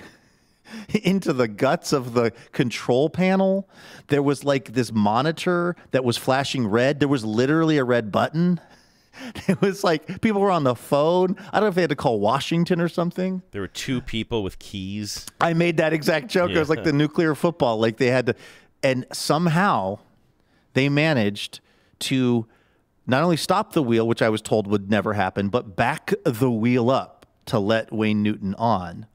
into the guts of the control panel. There was like this monitor that was flashing red. There was literally a red button. It was like people were on the phone. I don't know if they had to call Washington or something. There were two people with keys. I made that exact joke. Yeah. It was like the nuclear football. Like they had to. And somehow they managed to not only stop the wheel, which I was told would never happen, but back the wheel up to let Wayne Newton on.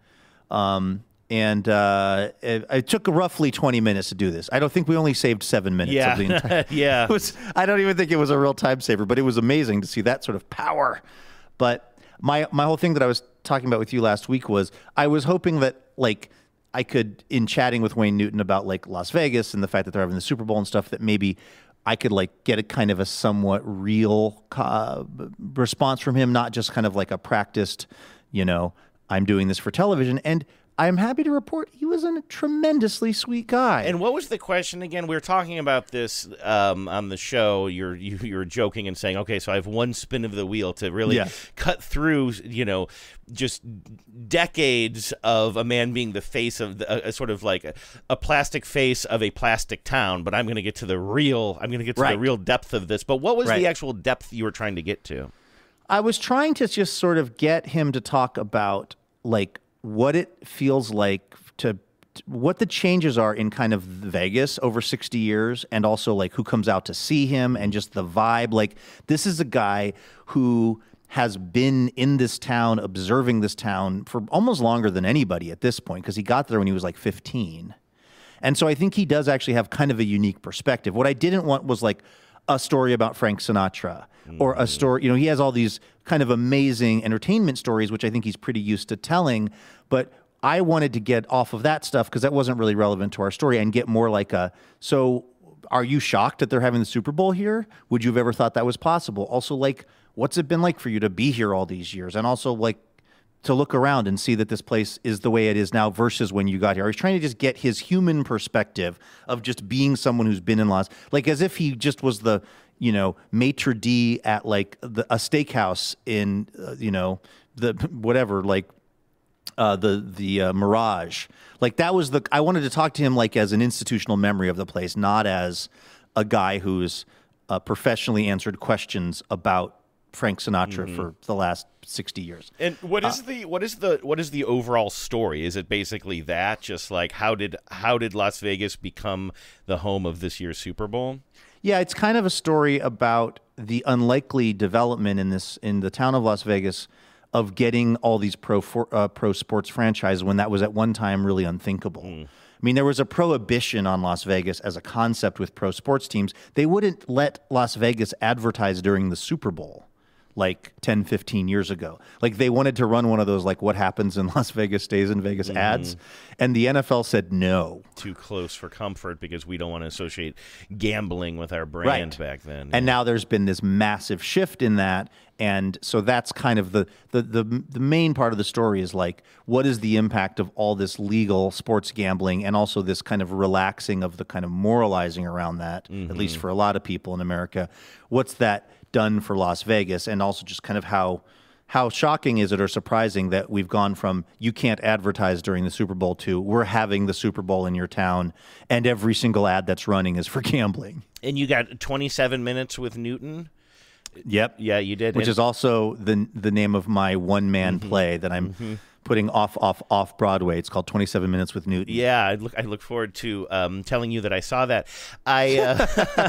Um, and uh, it, it took roughly twenty minutes to do this. I don't think we only saved seven minutes. Yeah. Of the entire, yeah. It was, I don't even think it was a real time saver, but it was amazing to see that sort of power. But my my whole thing that I was talking about with you last week was I was hoping that, like, I could, in chatting with Wayne Newton about like Las Vegas and the fact that they're having the Super Bowl and stuff, that maybe I could like get a kind of a somewhat real uh, response from him, not just kind of like a practiced, you know, I'm doing this for television. And I'm happy to report he was a tremendously sweet guy. And what was the question again? We were talking about this um, on the show. You're you, you're joking and saying, okay, so I have one spin of the wheel to really yeah. cut through, you know, just decades of a man being the face of the, a, a sort of like a, a plastic face of a plastic town. But I'm going to get to the real. I'm going to get to right. the real depth of this. But what was right. the actual depth you were trying to get to? I was trying to just sort of get him to talk about like what it feels like to, to what the changes are in kind of Vegas over sixty years, and also like who comes out to see him and just the vibe. Like this is a guy who has been in this town, observing this town for almost longer than anybody at this point, because he got there when he was like fifteen. And so I think he does actually have kind of a unique perspective. What I didn't want was like a story about Frank Sinatra or a story, you know, he has all these kind of amazing entertainment stories, which I think he's pretty used to telling, but I wanted to get off of that stuff because that wasn't really relevant to our story and get more like a, so are you shocked that they're having the Super Bowl here? Would you have ever thought that was possible? Also, like, what's it been like for you to be here all these years? And also, like, to look around and see that this place is the way it is now versus when you got here. I was trying to just get his human perspective of just being someone who's been in Las, like as if he just was the, you know, maitre d' at like the, a steakhouse in, uh, you know, the whatever, like uh, the the uh, Mirage. Like that was the, I wanted to talk to him like as an institutional memory of the place, not as a guy who's uh, professionally answered questions about Frank Sinatra mm-hmm. for the last sixty years. And what is uh, the what is the what is the overall story? Is it basically that, just like how did how did Las Vegas become the home of this year's Super Bowl? Yeah, it's kind of a story about the unlikely development in this in the town of Las Vegas of getting all these pro for, uh, pro sports franchises when that was at one time really unthinkable. Mm. I mean, there was a prohibition on Las Vegas as a concept with pro sports teams. They wouldn't let Las Vegas advertise during the Super Bowl like ten, fifteen years ago. Like they wanted to run one of those like what happens in Las Vegas stays in Vegas mm-hmm. ads. And the N F L said no. Too close for comfort because we don't want to associate gambling with our brand right. back then. And yeah. now there's been this massive shift in that. And so that's kind of the, the, the, the main part of the story is like, what is the impact of all this legal sports gambling and also this kind of relaxing of the kind of moralizing around that, mm-hmm. at least for a lot of people in America. What's that done for Las Vegas, and also just kind of how how shocking is it or surprising that we've gone from you can't advertise during the Super Bowl to we're having the Super Bowl in your town and every single ad that's running is for gambling. And you got twenty-seven minutes with Newton? Yep. Yeah, you did. Which and- is also the the name of my one-man mm-hmm. play that I'm mm-hmm. putting off, off, off Broadway. It's called twenty-seven minutes with Newton. Yeah, I look. I look forward to um, telling you that I saw that. I, uh,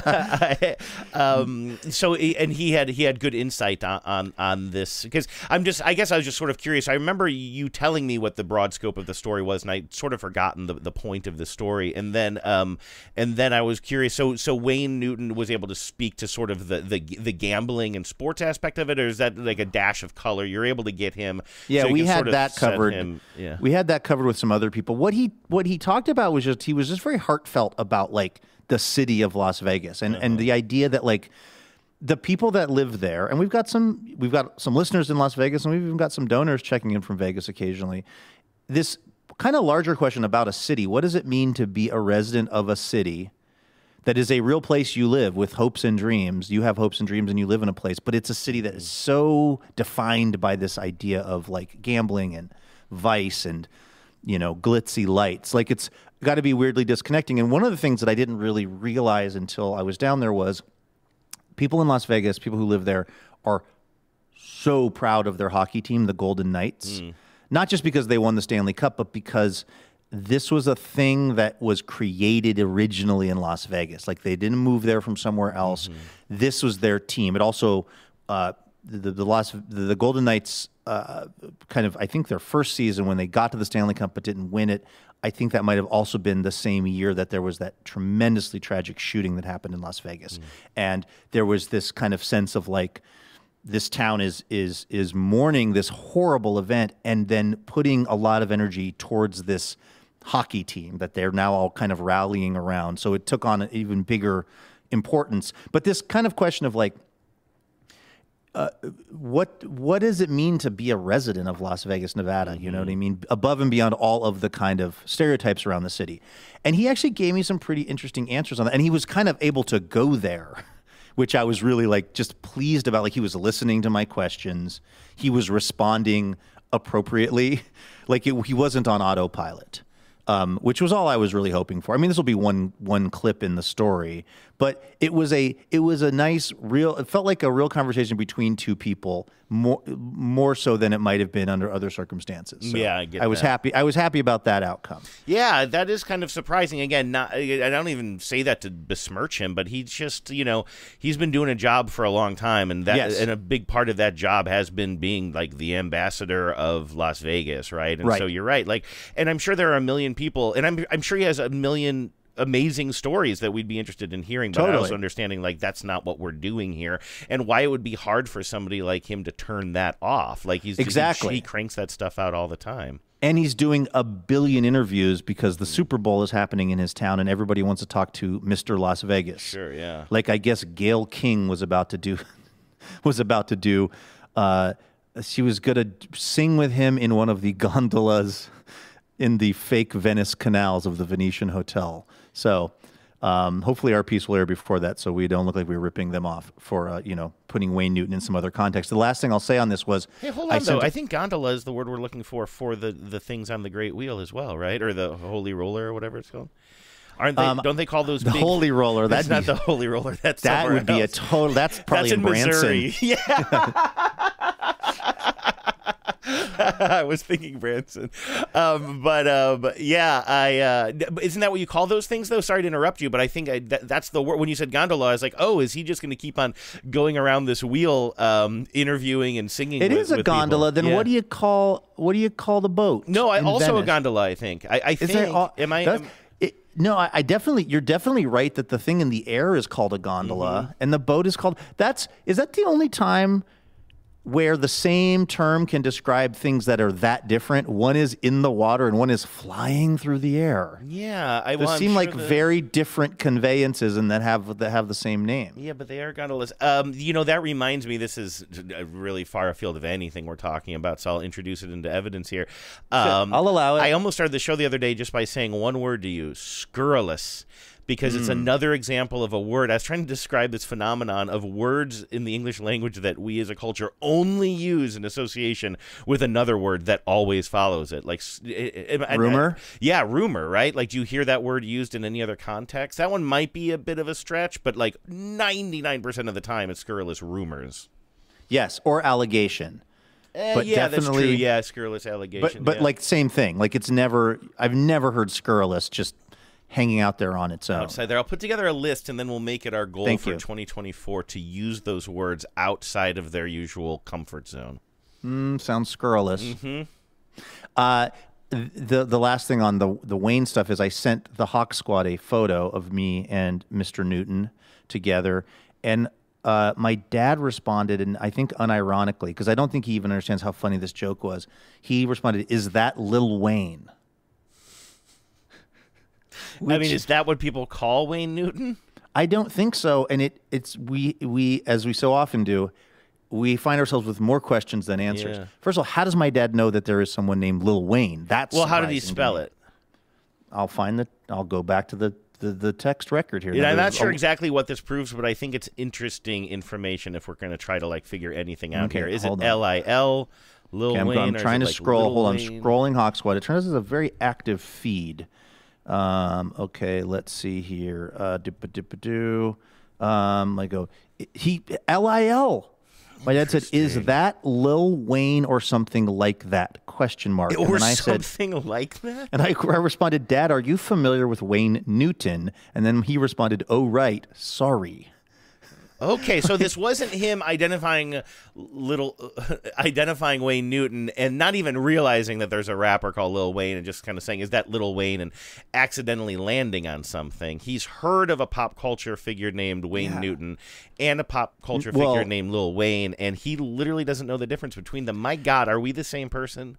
I um, so and he had he had good insight on on, on this because I'm just. I guess I was just sort of curious. I remember you telling me what the broad scope of the story was, and I'd sort of forgotten the, the point of the story. And then um, and then I was curious. So so Wayne Newton was able to speak to sort of the the, the gambling and sports aspect of it, or is that like a dash of color? You're able to get him. Yeah, so we had sort of that covered. Him, yeah. We had that covered with some other people. What he what he talked about was just he was just very heartfelt about like the city of Las Vegas and, uh-huh. and the idea that like the people that live there, and we've got some we've got some listeners in Las Vegas, and we've even got some donors checking in from Vegas occasionally. This kind of larger question about a city: what does it mean to be a resident of a city that is a real place you live with hopes and dreams? You have hopes and dreams and you live in a place, but it's a city that is so defined by this idea of like gambling and vice and, you know, glitzy lights. Like it's got to be weirdly disconnecting. And one of the things that I didn't really realize until I was down there was people in Las Vegas, people who live there are so proud of their hockey team, the Golden Knights, mm. not just because they won the Stanley Cup, but because this was a thing that was created originally in Las Vegas. Like they didn't move there from somewhere else. Mm-hmm. This was their team. It also, uh, the, the, Las, the, the Golden Knights uh, kind of, I think their first season when they got to the Stanley Cup but didn't win it, I think that might have also been the same year that there was that tremendously tragic shooting that happened in Las Vegas. Mm. And there was this kind of sense of like, this town is is is mourning this horrible event and then putting a lot of energy towards this hockey team that they're now all kind of rallying around. So it took on an even bigger importance. But this kind of question of like, uh, what what does it mean to be a resident of Las Vegas, Nevada? Mm-hmm. You know what I mean? Above and beyond all of the kind of stereotypes around the city. And he actually gave me some pretty interesting answers on that. And he was kind of able to go there, which I was really like just pleased about. Like he was listening to my questions. He was responding appropriately. Like it, he wasn't on autopilot. Um, which was all I was really hoping for. I mean, this will be one one clip in the story, but it was a it was a nice, real. It felt like a real conversation between two people, more more so than it might have been under other circumstances. So yeah, I get I was that. happy. I was happy about that outcome. Yeah, that is kind of surprising. Again, not I don't even say that to besmirch him, but he's just you know he's been doing a job for a long time, and that Yes. and a big part of that job has been being like the ambassador of Las Vegas, right? And Right. so you're right. Like, and I'm sure there are a million people, and I'm I'm sure he has a million amazing stories that we'd be interested in hearing, but Totally. also understanding like that's not what we're doing here, and why it would be hard for somebody like him to turn that off. Like he's Exactly. he, he cranks that stuff out all the time. And he's doing a billion interviews because the Super Bowl is happening in his town, and everybody wants to talk to Mister Las Vegas. Sure, yeah. Like I guess Gayle King was about to do, was about to do. Uh, she was gonna sing with him in one of the gondolas in the fake Venice canals of the Venetian Hotel. So um, hopefully our piece will air before that, so we don't look like we're ripping them off for uh, you know putting Wayne Newton in some other context. The last thing I'll say on this was, Hey, hold I on, though. sent a- I think gondola is the word we're looking for for the, the things on the Great Wheel as well, right? Or the Holy Roller or whatever it's called. Aren't they? Um, don't they call those the big, Holy Roller? That's That'd not be- the Holy Roller. That's that somewhere would be a else. total. That's probably That's in Branson. Missouri. Yeah. I was thinking Branson, um, but um, yeah, I uh, isn't that what you call those things though? Sorry to interrupt you, but I think I, that, that's the word. When you said gondola, I was like, oh, is he just going to keep on going around this wheel, um, interviewing and singing? It with, is a with gondola. people? Then Yeah. what do you call what do you call the boat? No, I in also Venice? a gondola. I think. I, I Is think. there all- am I? does- am- it- no, I, I definitely. You're definitely right that the thing in the air is called a gondola, Mm-hmm. and the boat is called. That's is that the only time where the same term can describe things that are that different? One is in the water, and one is flying through the air. yeah, I They well, I'm seem sure like the- very different conveyances, and that have that have the same name. Yeah, but they are gondolas. Um, you know, that reminds me, this is really far afield of anything we're talking about, so I'll introduce it into evidence here. Um, I'll allow it. I almost started the show the other day just by saying one word to you, scurrilous. because it's Mm. another example of a word. I was trying to describe this phenomenon of words in the English language that we as a culture only use in association with another word that always follows it. Like it, it, rumor? I, yeah, rumor, right? Like, do you hear that word used in any other context? That one might be a bit of a stretch, but like ninety-nine percent of the time it's scurrilous rumors. Yes, or allegation. Eh, but yeah, definitely, that's true. Yeah, scurrilous allegation. But, but yeah. like, same thing. Like, it's never, I've never heard scurrilous just hanging out there on its own. Outside there. I'll put together a list, and then we'll make it our goal Thank for you. twenty twenty-four to use those words outside of their usual comfort zone. Mm, sounds scurrilous. Mm-hmm. Uh, the the last thing on the the Wayne stuff is I sent the Hawk Squad a photo of me and Mister Newton together, and uh, my dad responded, and I think unironically, because I don't think he even understands how funny this joke was. He responded, "Is that Lil Wayne?" Which, I mean, is that what people call Wayne Newton? I don't think so, and it it's we we as we so often do, we find ourselves with more questions than answers. Yeah. First of all, how does my dad know that there is someone named Lil Wayne? That's well, how did he surprising to spell me. it? I'll find the. I'll go back to the the, the text record here. Yeah, Now, I'm not there's sure a- exactly what this proves, but I think it's interesting information if we're going to try to like figure anything out Okay, here. Is it hold on. L I L, Lil Okay, I'm, Wayne? I'm or is trying it, to like, scroll. Lil Hold on, Wayne? scrolling Hawk Squad. It turns out this is a very active feed. Um, okay, let's see here. Uh, dip-a-dip-a-doo. Um, I go. He L I L. My dad said, "Is that Lil Wayne or something like that?" Question mark. And Or then I said, something like that? and I, I responded, "Dad, are you familiar with Wayne Newton?" And then he responded, "Oh right, sorry." Okay, so this wasn't him identifying little, uh, identifying Wayne Newton and not even realizing that there's a rapper called Lil Wayne and just kind of saying, "Is that Lil Wayne?" and accidentally landing on something. He's heard of a pop culture figure named Wayne Yeah. Newton and a pop culture Well- figure named Lil Wayne, and he literally doesn't know the difference between them. My God, are we the same person?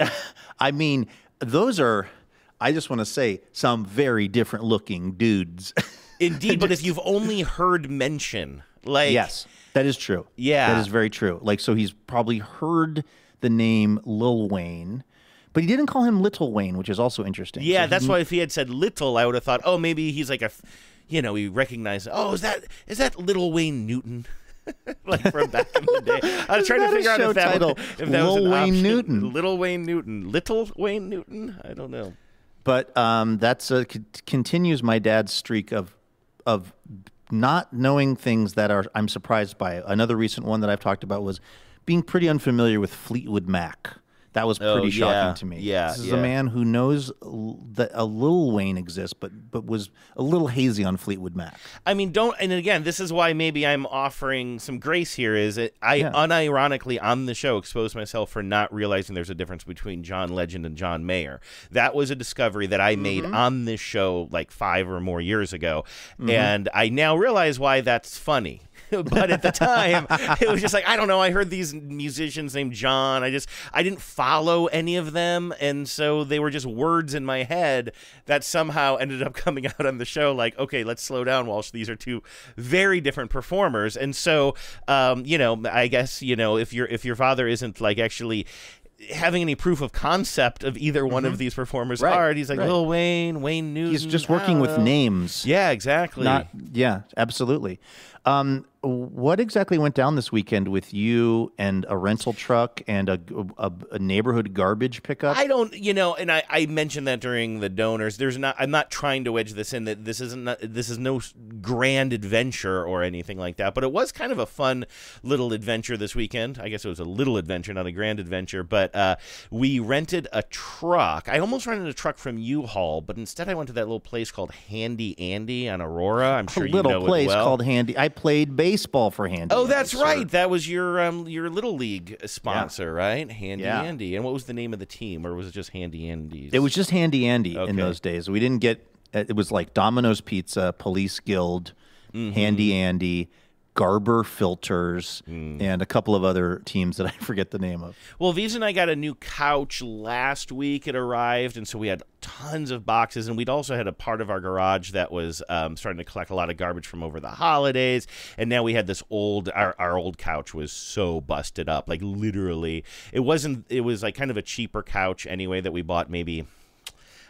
I mean, those are. I just want to say some very different looking dudes. Indeed, but if you've only heard mention, like yes, that is true. Yeah. that is very true. Like, so he's probably heard the name Lil Wayne, but he didn't call him Little Wayne, which is also interesting. Yeah, So that's he- why if he had said little, I would have thought, oh, maybe he's like a, f- you know, he recognized, oh, is that is that Little Wayne Newton? Like from back in the day. I was trying to Isn't figure that out a if that, show was, title? if that was Lil an Wayne option. Newton. Little Wayne Newton. Little Wayne Newton? I don't know. But um, that's a, c- continues my dad's streak of of not knowing things that are I'm surprised by. Another recent one that I've talked about was being pretty unfamiliar with Fleetwood Mac. That was pretty Oh, shocking yeah, to me. yeah, this is yeah. a man who knows l- that a Lil Wayne exists, but but was a little hazy on Fleetwood Mac. I mean, don't, and again, this is why maybe I'm offering some grace here, is it, I Yeah. unironically on the show exposed myself for not realizing there's a difference between John Legend and John Mayer. That was a discovery that I made Mhm. on this show like five or more years ago, Mhm. and I now realize why that's funny. But at the time, it was just like, I don't know, I heard these musicians named John. I just, I didn't follow any of them. And so they were just words in my head that somehow ended up coming out on the show. Like, okay, let's slow down, Walsh. These are two very different performers. And so, um, you know, I guess, you know, if your if your father isn't like actually having any proof of concept of either one Mhm. of these performers Right, are, he's like, right. Lil Wayne, Wayne Newton. He's just I working don't with know. names. Yeah, exactly. Not yeah, absolutely. Um, what exactly went down this weekend with you and a rental truck and a, a, a neighborhood garbage pickup? I don't, you know, and I, I mentioned that during the donors. There's not. I'm not trying to wedge this in. That this isn't. Not, this is no grand adventure or anything like that. But it was kind of a fun little adventure this weekend. I guess it was a little adventure, not a grand adventure. But uh, we rented a truck. I almost rented a truck from U-Haul, but instead I went to that little place called Handy Andy on Aurora. I'm sure a you little know place it well. called Handy. I played baseball for Handy. Oh, Andy, that's sir. right. That was your um your little league sponsor, right? Handy Yeah. Andy. And what was the name of the team, or was it just Handy Andy's? It was just Handy Andy in Okay. those days. We didn't get. It was like Domino's Pizza, Police Guild, Mhm. Handy Andy, Garber Filters, Mm. and a couple of other teams that I forget the name of. Well, Vives and I got a new couch last week. It arrived, and so we had tons of boxes, and we'd also had a part of our garage that was um, starting to collect a lot of garbage from over the holidays, and now we had this old, our, our old couch was so busted up, like literally. It wasn't, it was like kind of a cheaper couch anyway that we bought maybe,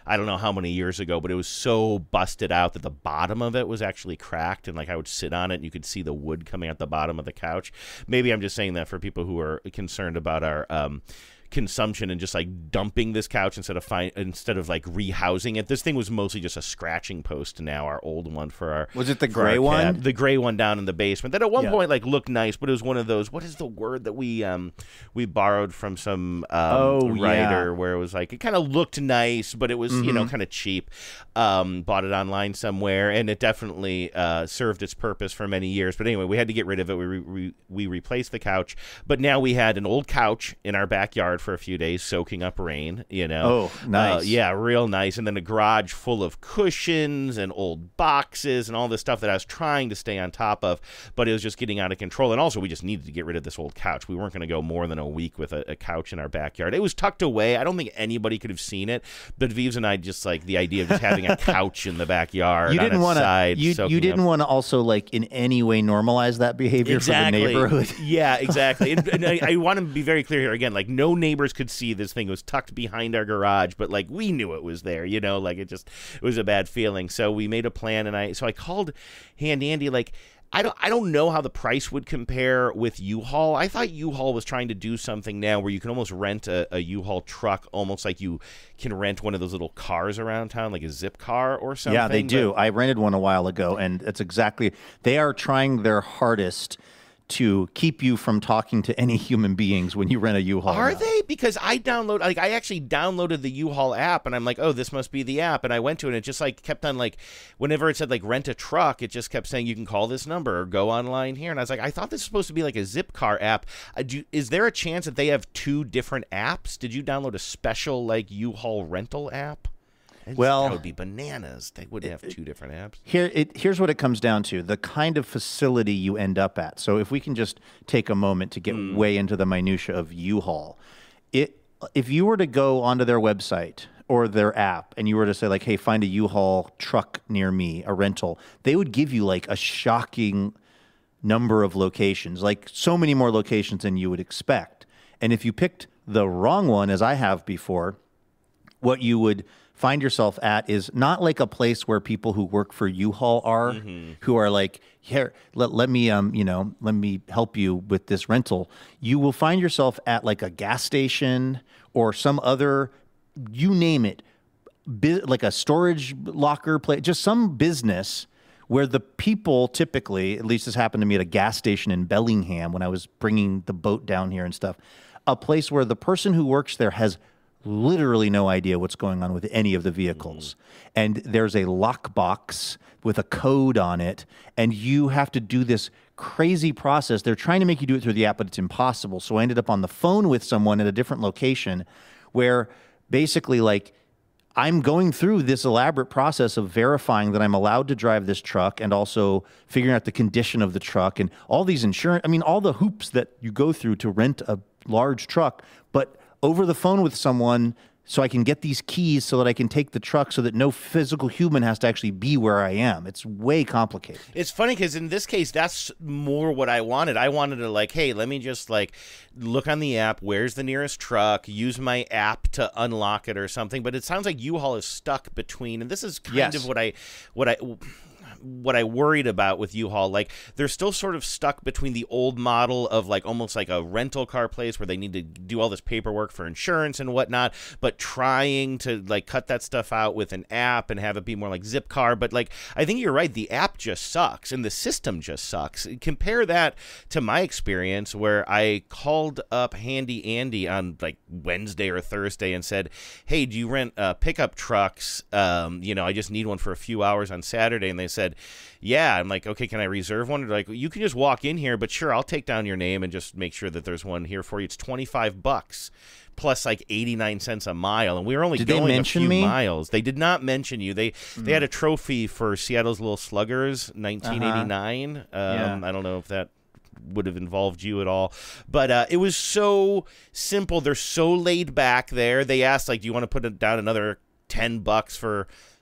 I don't know how many years ago, but it was so busted out that the bottom of it was actually cracked, and like I would sit on it and you could see the wood coming out the bottom of the couch. Maybe I'm just saying that for people who are concerned about our um, consumption and just like dumping this couch instead of fi- instead of like rehousing it. This thing was mostly just a scratching post now, our old one for our Was it the for gray our one? cat. The gray one down in the basement that at one Yeah. point like looked nice, but it was one of those, what is the word that we um we borrowed from some um Oh, writer yeah. where it was like it kind of looked nice, but it was you know Mhm. kind of cheap. Um bought it online somewhere, and it definitely uh served its purpose for many years, but anyway, we had to get rid of it. We re- re- we replaced the couch, but now we had an old couch in our backyard for a few days soaking up rain, you know. Oh, nice. Uh, yeah, real nice. And then a garage full of cushions and old boxes and all this stuff that I was trying to stay on top of, but it was just getting out of control. And also, we just needed to get rid of this old couch. We weren't going to go more than a week with a, a couch in our backyard. It was tucked away. I don't think anybody could have seen it, but Vives and I just like the idea of just having a couch in the backyard. You didn't want to. You, you didn't want to also like in any way normalize that behavior Exactly. for the neighborhood. Yeah, exactly. and and I, I want to be very clear here again. Like, no neighbors could see this thing. It was tucked behind our garage, but like we knew it was there. You know, like it just it was a bad feeling. So we made a plan, and I so I called Handy Andy. Like, I don't I don't know how the price would compare with U-Haul. I thought U-Haul was trying to do something now where you can almost rent a, a U-Haul truck, almost like you can rent one of those little cars around town, like a zip car or something. Yeah, they do. But I rented one a while ago, and it's exactly they are trying their hardest to keep you from talking to any human beings when you rent a U-Haul. Are now. they? Because I download, like, I actually downloaded the U-Haul app, and I'm like, oh, this must be the app. And I went to it, and it just like kept on like, whenever it said like rent a truck, it just kept saying you can call this number or go online here. And I was like, I thought this was supposed to be like a zip car app. Uh, do, is there a chance that they have two different apps? Did you download a special like U-Haul rental app? I just- Well, that would be bananas. They would have two different apps. Here, it, here's what it comes down to: the kind of facility you end up at. So, if we can just take a moment to get Mm. way into the minutia of U-Haul, it if you were to go onto their website or their app and you were to say like, "Hey, find a U-Haul truck near me, a rental," they would give you like a shocking number of locations, like so many more locations than you would expect. And if you picked the wrong one, as I have before, what you would find yourself at is not like a place where people who work for U-Haul are, Mm-hmm. who are like, here, let, let me, um, you know, let me help you with this rental. You will find yourself at like a gas station or some other, you name it, bu- like a storage locker place, just some business where the people typically, at least this happened to me at a gas station in Bellingham when I was bringing the boat down here and stuff, a place where the person who works there has literally no idea what's going on with any of the vehicles. Mm-hmm. And there's a lockbox with a code on it, and you have to do this crazy process. They're trying to make you do it through the app, but it's impossible. So I ended up on the phone with someone at a different location where basically like I'm going through this elaborate process of verifying that I'm allowed to drive this truck and also figuring out the condition of the truck and all these insurance, I mean, all the hoops that you go through to rent a large truck, but over the phone with someone so I can get these keys so that I can take the truck so that no physical human has to actually be where I am. It's way complicated. It's funny because in this case, that's more what I wanted. I wanted to like, hey, let me just like look on the app. Where's the nearest truck? Use my app to unlock it or something. But it sounds like U-Haul is stuck between, and this is kind Yes. of what I, what I. what I worried about with U-Haul. Like, they're still sort of stuck between the old model of like almost like a rental car place where they need to do all this paperwork for insurance and whatnot, but trying to like cut that stuff out with an app and have it be more like Zipcar. But like, I think you're right. The app just sucks and the system just sucks. Compare that to my experience where I called up Handy Andy on like Wednesday or Thursday and said, hey, do you rent uh, pickup trucks? Um, you know, I just need one for a few hours on Saturday. And they said, yeah. I'm like, okay, can I reserve one? They're like, you can just walk in here, but sure, I'll take down your name and just make sure that there's one here for you. It's twenty-five bucks plus like eighty-nine cents a mile. And we were only Did they going a mention few me? miles. They did not mention you. They Mm. they had a trophy for Seattle's Little Sluggers, nineteen eighty-nine. Um, Yeah. I don't know if that would have involved you at all, but uh, it was so simple. They're so laid back there. They asked like, do you want to put down another ten bucks for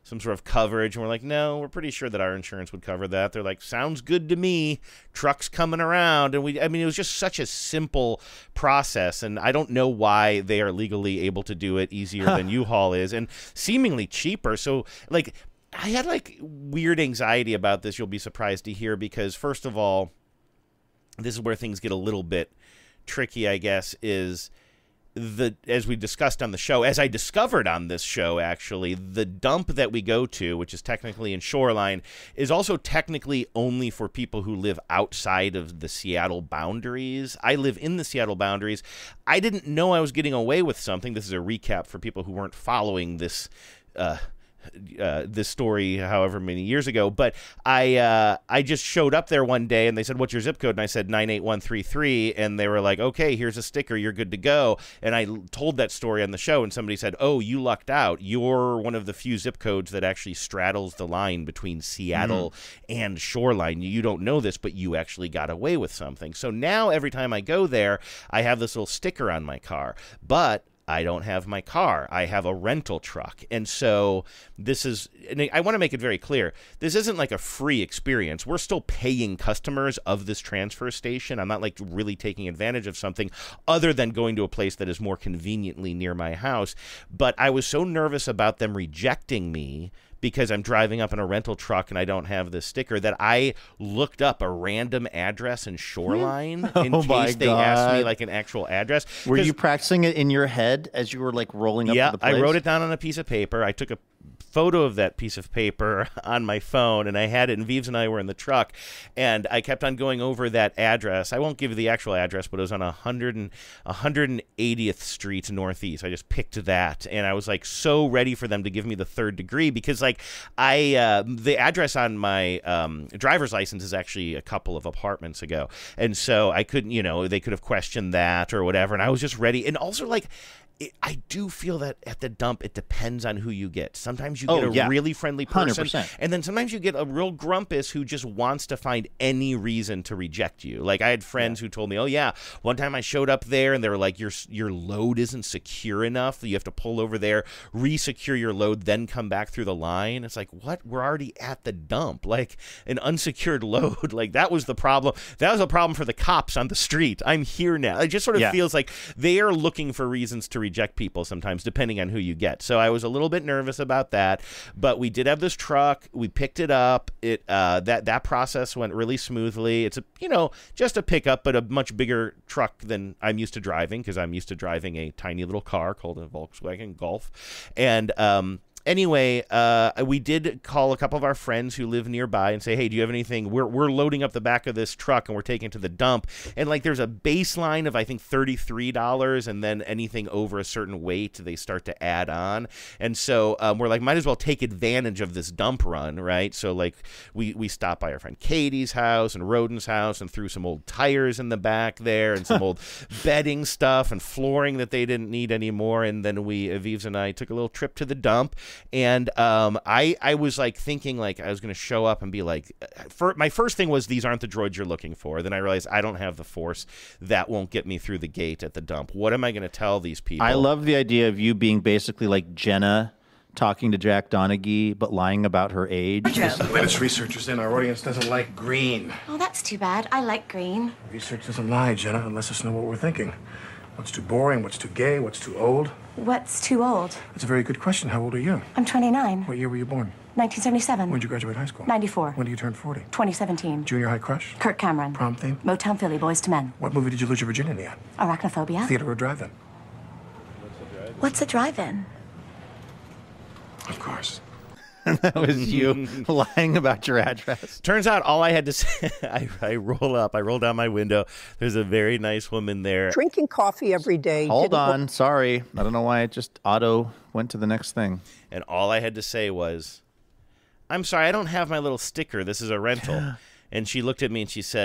some sort of coverage. And we're like, no, we're pretty sure that our insurance would cover that. They're like, sounds good to me. Truck's coming around. And we, I mean, it was just such a simple process. And I don't know why they are legally able to do it easier than U-Haul is and seemingly cheaper. So, like, I had, like, weird anxiety about this, you'll be surprised to hear, because, first of all, this is where things get a little bit tricky, I guess, is the, as we discussed on the show, as I discovered on this show, actually, the dump that we go to, which is technically in Shoreline, is also technically only for people who live outside of the Seattle boundaries. I live in the Seattle boundaries. I didn't know I was getting away with something. This is a recap for people who weren't following this uh Uh, this story however many years ago, but I uh, I just showed up there one day and they said, what's your zip code? And I said nine eight one three three, and they were like, okay, here's a sticker, you're good to go. And I told that story on the show, and somebody said, oh, you lucked out, you're one of the few zip codes that actually straddles the line between Seattle mm. and Shoreline. You don't know this, but you actually got away with something. So now every time I go there, I have this little sticker on my car, but I don't have my car. I have a rental truck. And so this is, and I want to make it very clear, this isn't like a free experience. We're still paying customers of this transfer station. I'm not like really taking advantage of something other than going to a place that is more conveniently near my house. But I was so nervous about them rejecting me because I'm driving up in a rental truck and I don't have this sticker that I looked up a random address in Shoreline oh in my case they God. asked me like an actual address. Were you practicing it in your head as you were like rolling up yeah, to the place? I wrote it down on a piece of paper. I took a photo of that piece of paper on my phone, and I had it, and Vives and I were in the truck, and I kept on going over that address. I won't give you the actual address, but it was on one hundred and one hundred eightieth Street Northeast. I just picked that, and I was like so ready for them to give me the third degree because like I uh, the address on my um, driver's license is actually a couple of apartments ago, and so I couldn't, you know, they could have questioned that or whatever, and I was just ready. And also like It, I do feel that at the dump, it depends on who you get. Sometimes you get oh, a yeah. really friendly person, one hundred percent. And then sometimes you get a real grumpus who just wants to find any reason to reject you. Like I had friends yeah. who told me, oh, yeah, one time I showed up there and they were like, your your load isn't secure enough. You have to pull over there, re-secure your load, then come back through the line. It's like, what? We're already at the dump. Like an unsecured load. Like that was the problem. That was a problem for the cops on the street. I'm here now. It just sort of yeah. feels like they are looking for reasons to reject people sometimes, depending on who you get. So I was a little bit nervous about that, but we did have this truck. We picked it up. It uh, that that process went really smoothly. It's a you know just a pickup, but a much bigger truck than I'm used to driving because I'm used to driving a tiny little car called a Volkswagen Golf, and um. Anyway, uh, we did call a couple of our friends who live nearby and say, hey, do you have anything? We're we're loading up the back of this truck and we're taking it to the dump. And, like, there's a baseline of, I think, thirty-three dollars, and then anything over a certain weight, they start to add on. And so um, we're like, might as well take advantage of this dump run, right? So, like, we, we stopped by our friend Katie's house and Roden's house and threw some old tires in the back there and some old bedding stuff and flooring that they didn't need anymore. And then we, Avives and I, took a little trip to the dump. And um, I, I was like thinking like I was going to show up and be like, for, my first thing was these aren't the droids you're looking for. Then I realized I don't have the force. That won't get me through the gate at the dump. What am I going to tell these people? I love the idea of you being basically like Jenna talking to Jack Donaghy, but lying about her age. The latest research is in. Our audience doesn't like green. Oh, that's too bad. I like green. Research doesn't lie, Jenna, and lets us know what we're thinking. What's too boring, what's too gay, what's too old? What's too old? That's a very good question. How old are you? I'm twenty-nine. What year were you born? nineteen seventy-seven. When did you graduate high school? ninety-four. When did you turn forty? twenty seventeen. Junior high crush? Kirk Cameron. Prom theme? Motown Philly, Boys to Men. What movie did you lose your virginity at? Arachnophobia. Theater or drive-in? What's a drive-in? Of course. And that was you lying about your address. Turns out all I had to say, I, I roll up, I roll down my window. There's a very nice woman there. Drinking coffee every day. Hold on. Sorry. I don't know why it just auto went to the next thing. And all I had to say was, I'm sorry, I don't have my little sticker. This is a rental. And she looked at me and she said,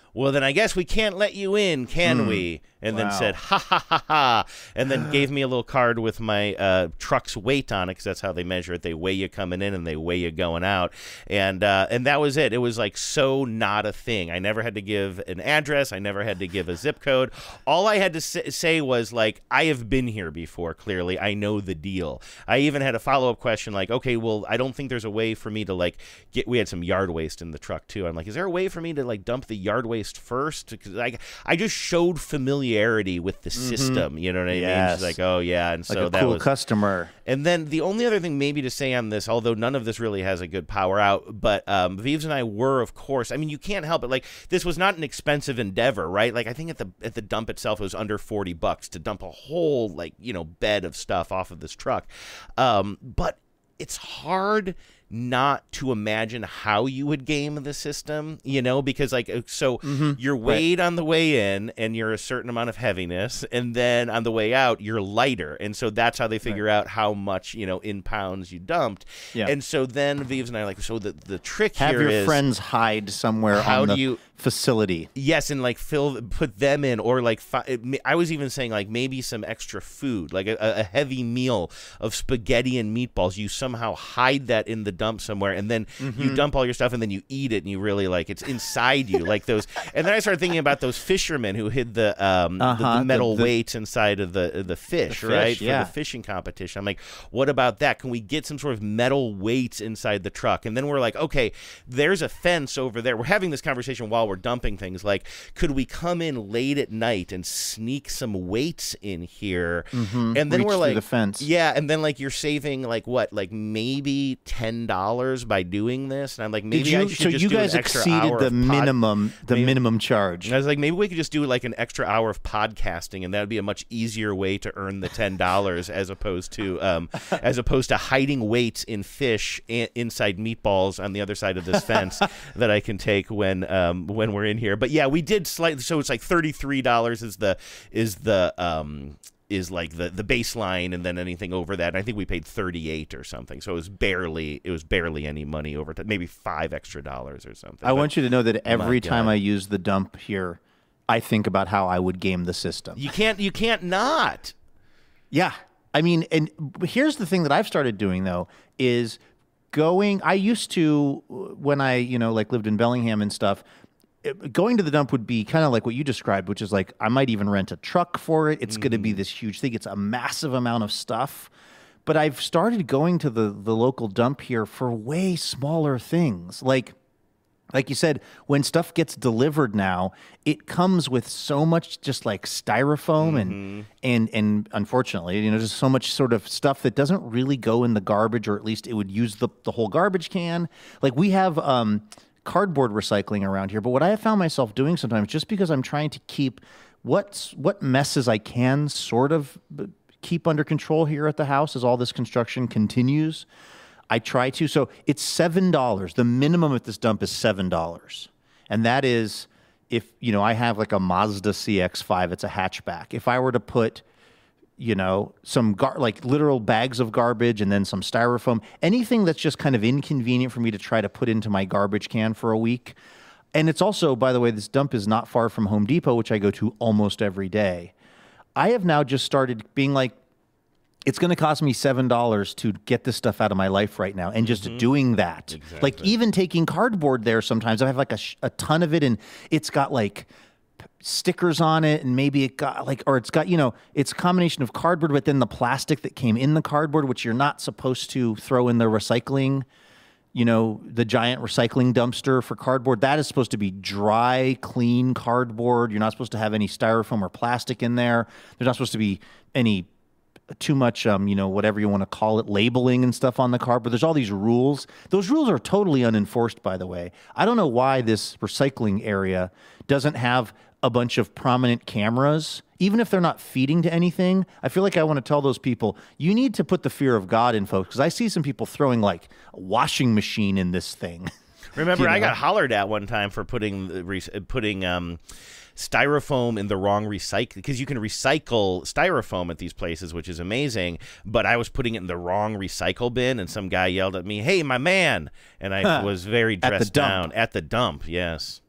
well, then I guess we can't let you in, can Mm. we? And then Wow. said, ha, ha, ha, ha. And then gave me a little card with my uh, truck's weight on it, because that's how they measure it. They weigh you coming in and they weigh you going out. And uh, and that was it. It was like so not a thing. I never had to give an address. I never had to give a zip code. All I had to say was, like, I have been here before, clearly. I know the deal. I even had a follow-up question like, okay, well, I don't think there's a way for me to, like, get, we had some yard waste in the truck, too. I'm like, is there a way for me to, like, dump the yard waste first? Because I, I just showed familiarity with the system, you know what I mean? Yes. She's like, oh, yeah, and Like so a that cool was... customer. And then the only other thing maybe to say on this, although none of this really has a good power out, but um, Vives and I were, of course, I mean, you can't help it. Like, this was not an expensive endeavor, right? Like, I think at the at the dump itself, it was under forty bucks to dump a whole, like, you know, bed of stuff off of this truck. Um, but it's hard not to imagine how you would game the system, you know, because like, so mm-hmm. you're weighed right. on the way in and you're a certain amount of heaviness, and then on the way out you're lighter, and so that's how they figure right. out how much, you know, in pounds you dumped. Yeah. And so then Vives and I are like, so the the trick Have here your is friends hide somewhere how on do the you facility. Yes, and like fill put them in, or like I was even saying like maybe some extra food, like a, a heavy meal of spaghetti and meatballs. You somehow hide that in the dump somewhere, and then mm-hmm. you dump all your stuff, and then you eat it, and you really like it's inside you, like those. And then I started thinking about those fishermen who hid the um uh-huh, the, the metal the, the, weights inside of the the fish, the fish right, yeah. for the fishing competition. I'm like, what about that? Can we get some sort of metal weights inside the truck? And then we're like, okay, there's a fence over there. We're having this conversation while we're dumping things. Like, could we come in late at night and sneak some weights in here? Mm-hmm. And then Reach we're like, the fence. yeah, and then like you're saving like what, like maybe ten dollars by doing this, and I'm like, maybe Did you, I should so just you do guys an extra exceeded hour the of pod- minimum, the maybe, minimum charge. And I was like, maybe we could just do like an extra hour of podcasting, and that would be a much easier way to earn the ten dollars as opposed to um, as opposed to hiding weights in fish a- inside meatballs on the other side of this fence that I can take when um, when we're in here. But yeah, we did slightly. So it's like thirty-three dollars is the is the um, is like the, the baseline, and then anything over that. And I think we paid thirty-eight or something. So it was barely it was barely any money over to maybe five extra dollars or something. I but, want you to know that every God. time I use the dump here, I think about how I would game the system. You can't you can't not. Yeah. I mean, and here's the thing that I've started doing though is going I used to when I, you know, like lived in Bellingham and stuff, going to the dump would be kind of like what you described, which is like I might even rent a truck for it. It's mm. going to be this huge thing. It's a massive amount of stuff. But I've started going to the, the local dump here for way smaller things. Like, like you said, when stuff gets delivered now, it comes with so much just like styrofoam mm-hmm. and and and unfortunately, you know, just so much sort of stuff that doesn't really go in the garbage, or at least it would use the, the whole garbage can. Like we have um cardboard recycling around here, but what I have found myself doing sometimes, just because I'm trying to keep what's what messes I can sort of keep under control here at the house as all this construction continues, I try to. So it's seven dollars. The minimum at this dump is seven dollars, and that is if you know I have like a Mazda C X five. It's a hatchback. If I were to put you know, some gar- like literal bags of garbage and then some styrofoam, anything that's just kind of inconvenient for me to try to put into my garbage can for a week. And it's also, by the way, this dump is not far from Home Depot, which I go to almost every day. I have now just started being like, it's going to cost me seven dollars to get this stuff out of my life right now. And just mm-hmm. doing that, exactly. like even taking cardboard there sometimes, I have like a, sh- a ton of it, and it's got like stickers on it, and maybe it got like, or it's got, you know, it's a combination of cardboard, but then the plastic that came in the cardboard, which you're not supposed to throw in the recycling, you know, the giant recycling dumpster for cardboard. That is supposed to be dry, clean cardboard. You're not supposed to have any styrofoam or plastic in there. There's not supposed to be any too much, um, you know, whatever you want to call it, labeling and stuff on the cardboard. There's all these rules. Those rules are totally unenforced, by the way. I don't know why this recycling area doesn't have a bunch of prominent cameras, even if they're not feeding to anything. I feel like I want to tell those people, you need to put the fear of God in folks, because I see some people throwing like a washing machine in this thing. Remember, You know? I got hollered at one time for putting putting um, styrofoam in the wrong recycle, because you can recycle styrofoam at these places, which is amazing. But I was putting it in the wrong recycle bin, and some guy yelled at me, "Hey, my man!" And I was very dressed At the dump. down at the dump. Yes.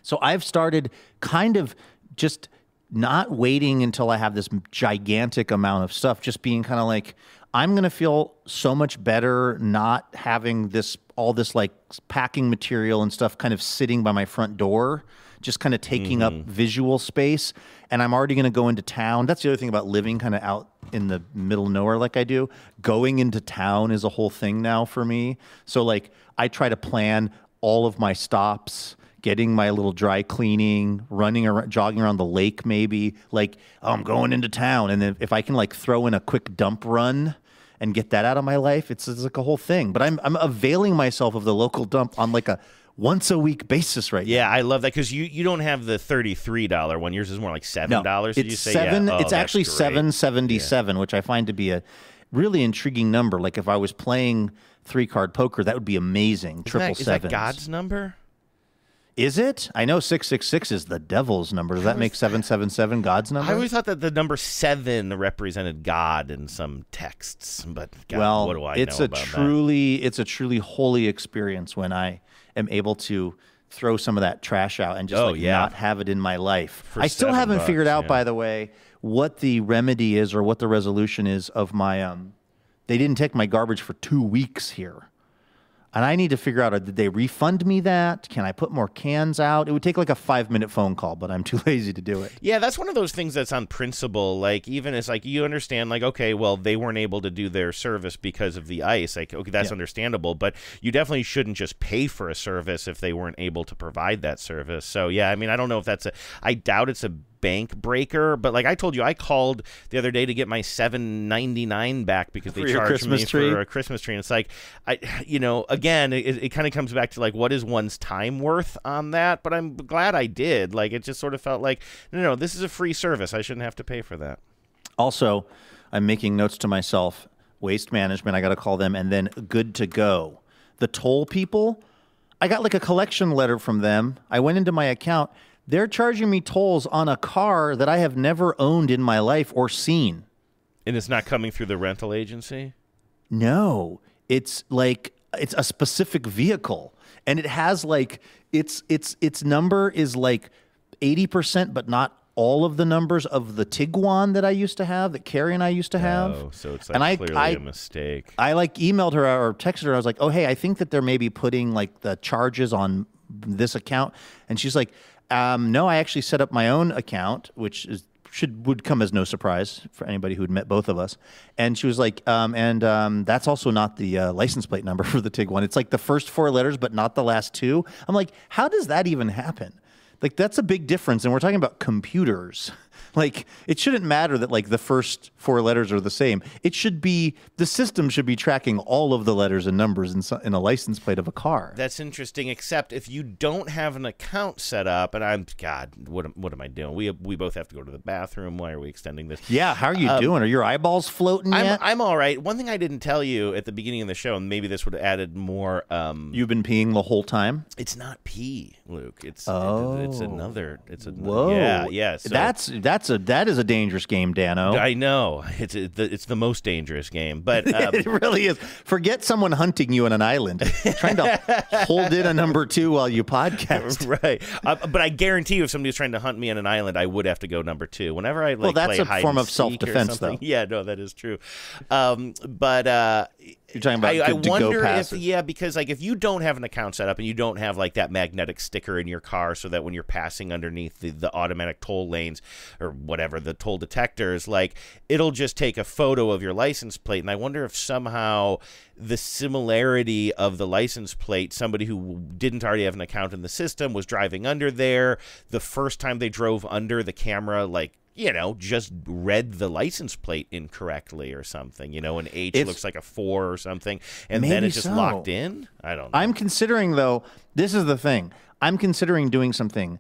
So I've started kind of just not waiting until I have this gigantic amount of stuff, just being kind of like, I'm going to feel so much better not having this, all this like packing material and stuff kind of sitting by my front door, just kind of taking Mm-hmm. up visual space. And I'm already going to go into town. That's the other thing about living kind of out in the middle of nowhere like I do. Going into town is a whole thing now for me. So like I try to plan all of my stops, getting my little dry cleaning, running around, jogging around the lake maybe. Like, oh, I'm going into town. And then if I can like throw in a quick dump run and get that out of my life, it's, it's like a whole thing. But I'm I'm availing myself of the local dump on like a once a week basis right Yeah, now. I love that because you, you don't have the thirty-three dollar one. Yours is more like seven dollars. No, did you it's say? seven. Yeah. Oh, it's that's actually great. seven seventy seven, which I find to be a really intriguing number. Like if I was playing three card poker, that would be amazing. Isn't Triple that, is that sevens. God's number? Is it? I know six six six is the devil's number. Does that make seven seven seven God's number? I always thought that the number seven represented God in some texts, but God, well, what do I it's know a about truly it's a truly holy experience when I am able to throw some of that trash out and just Oh, like yeah. not have it in my life. For I still seven haven't bucks, figured out, yeah. by the way, what the remedy is or what the resolution is of my um they didn't take my garbage for two weeks here. And I need to figure out, did they refund me that? Can I put more cans out? It would take like a five-minute phone call, but I'm too lazy to do it. Yeah, that's one of those things that's on principle. Like, even it's like you understand, like, okay, well, they weren't able to do their service because of the ice. Like, okay, that's Yeah. understandable, but you definitely shouldn't just pay for a service if they weren't able to provide that service. So, yeah, I mean, I don't know if that's a, I doubt it's a bank breaker, but like I told you, I called the other day to get my seven ninety-nine back because they For your charged Christmas me tree? for a Christmas tree. And it's like, I, you know, again, it, it kind of comes back to like, what is one's time worth on that? But I'm glad I did. Like, it just sort of felt like, no, no, this is a free service. I shouldn't have to pay for that. Also, I'm making notes to myself, waste management, I got to call them, and then good to go. The toll people, I got like a collection letter from them. I went into my account. They're charging me tolls on a car that I have never owned in my life or seen. And it's not coming through the rental agency? No, it's like it's a specific vehicle, and it has like its its its number is like eighty percent, but not all of the numbers of the Tiguan that I used to have, that Carrie and I used to have. Oh, so it's like and I, clearly I, a mistake. I like emailed her or texted her. I was like, "Oh, hey, I think that they're maybe putting like the charges on this account," and she's like, Um, no, I actually set up my own account, which is should would come as no surprise for anybody who'd met both of us. And she was like, um, and um, that's also not the uh, license plate number for the Tiguan. It's like the first four letters, but not the last two. I'm like, how does that even happen? Like, that's a big difference. And we're talking about computers. Like, it shouldn't matter that, like, the first four letters are the same. It should be, the system should be tracking all of the letters and numbers in, so, in a license plate of a car. That's interesting, except if you don't have an account set up, and I'm, God, what am, what am I doing? We we both have to go to the bathroom. Why are we extending this? Yeah, how are you um, doing? Are your eyeballs floating I'm, yet? I'm all right. One thing I didn't tell you at the beginning of the show, and maybe this would have added more. Um, You've been peeing the whole time? It's not pee, Luke. It's oh. it, it's another. It's a Whoa. Yeah, yeah. So, that's that's a that is a dangerous game, Dano. I know. It's a, the, it's the most dangerous game, but um, it really is. Forget someone hunting you on an island, trying to hold in a number two while you podcast. Right. Uh, but I guarantee you, if somebody was trying to hunt me on an island, I would have to go number two. Whenever I like, well, that's play a hide form and of self-defense, seek or something. though. Yeah, no, that is true. Um, but uh, you're talking about I, I to-go wonder if passes. yeah, because like if you don't have an account set up and you don't have like that magnetic sticker in your car, so that when you're passing underneath the, the automatic toll lanes or whatever the toll detectors, like it'll just take a photo of your license plate, and I wonder if somehow the similarity of the license plate, somebody who didn't already have an account in the system was driving under there. The first time they drove under, the camera like. You know, just read the license plate incorrectly or something. You know, an H It's- looks like a four or something, and then Maybe it just so. locked in. I don't know. I'm considering, though, this is the thing. I'm considering doing something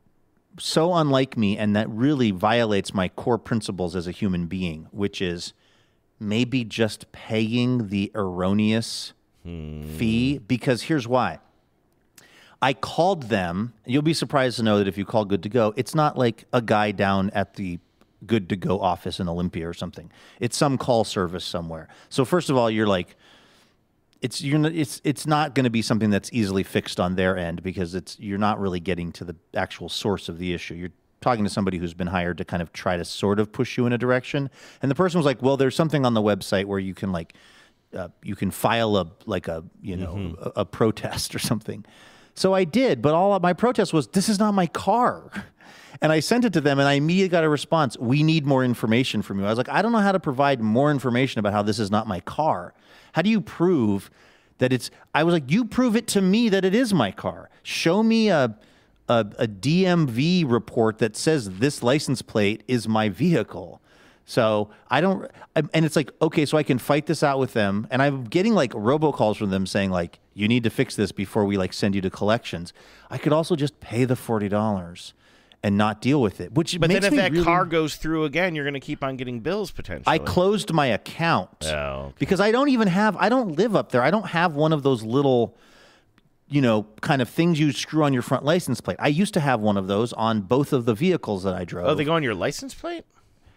so unlike me and that really violates my core principles as a human being, which is maybe just paying the erroneous Hmm. fee. Because here's why. I called them. You'll be surprised to know that if you call Good to Go, it's not like a guy down at the Good to Go office in Olympia or something. It's some call service somewhere. So first of all, you're like, it's you're not, it's it's not going to be something that's easily fixed on their end because it's you're not really getting to the actual source of the issue. You're talking to somebody who's been hired to kind of try to sort of push you in a direction, and the person was like, "Well, there's something on the website where you can like uh, you can file a like a you know mm-hmm. a, a protest or something." So I did, but all of my protest was, "This is not my car." And I sent it to them, and I immediately got a response. "We need more information from you." I was like, I don't know how to provide more information about how this is not my car. How do you prove that it's... I was like, you prove it to me that it is my car. Show me a, a, a D M V report that says this license plate is my vehicle. So I don't... And it's like, okay, so I can fight this out with them. And I'm getting like robocalls from them saying like, you need to fix this before we like send you to collections. I could also just pay the forty dollars. And not deal with it, which but makes then if me that really... car goes through again, you're going to keep on getting bills potentially. I closed my account oh, okay. because I don't even have. I don't live up there. I don't have one of those little, you know, kind of things you screw on your front license plate. I used to have one of those on both of the vehicles that I drove. Oh, they go on your license plate?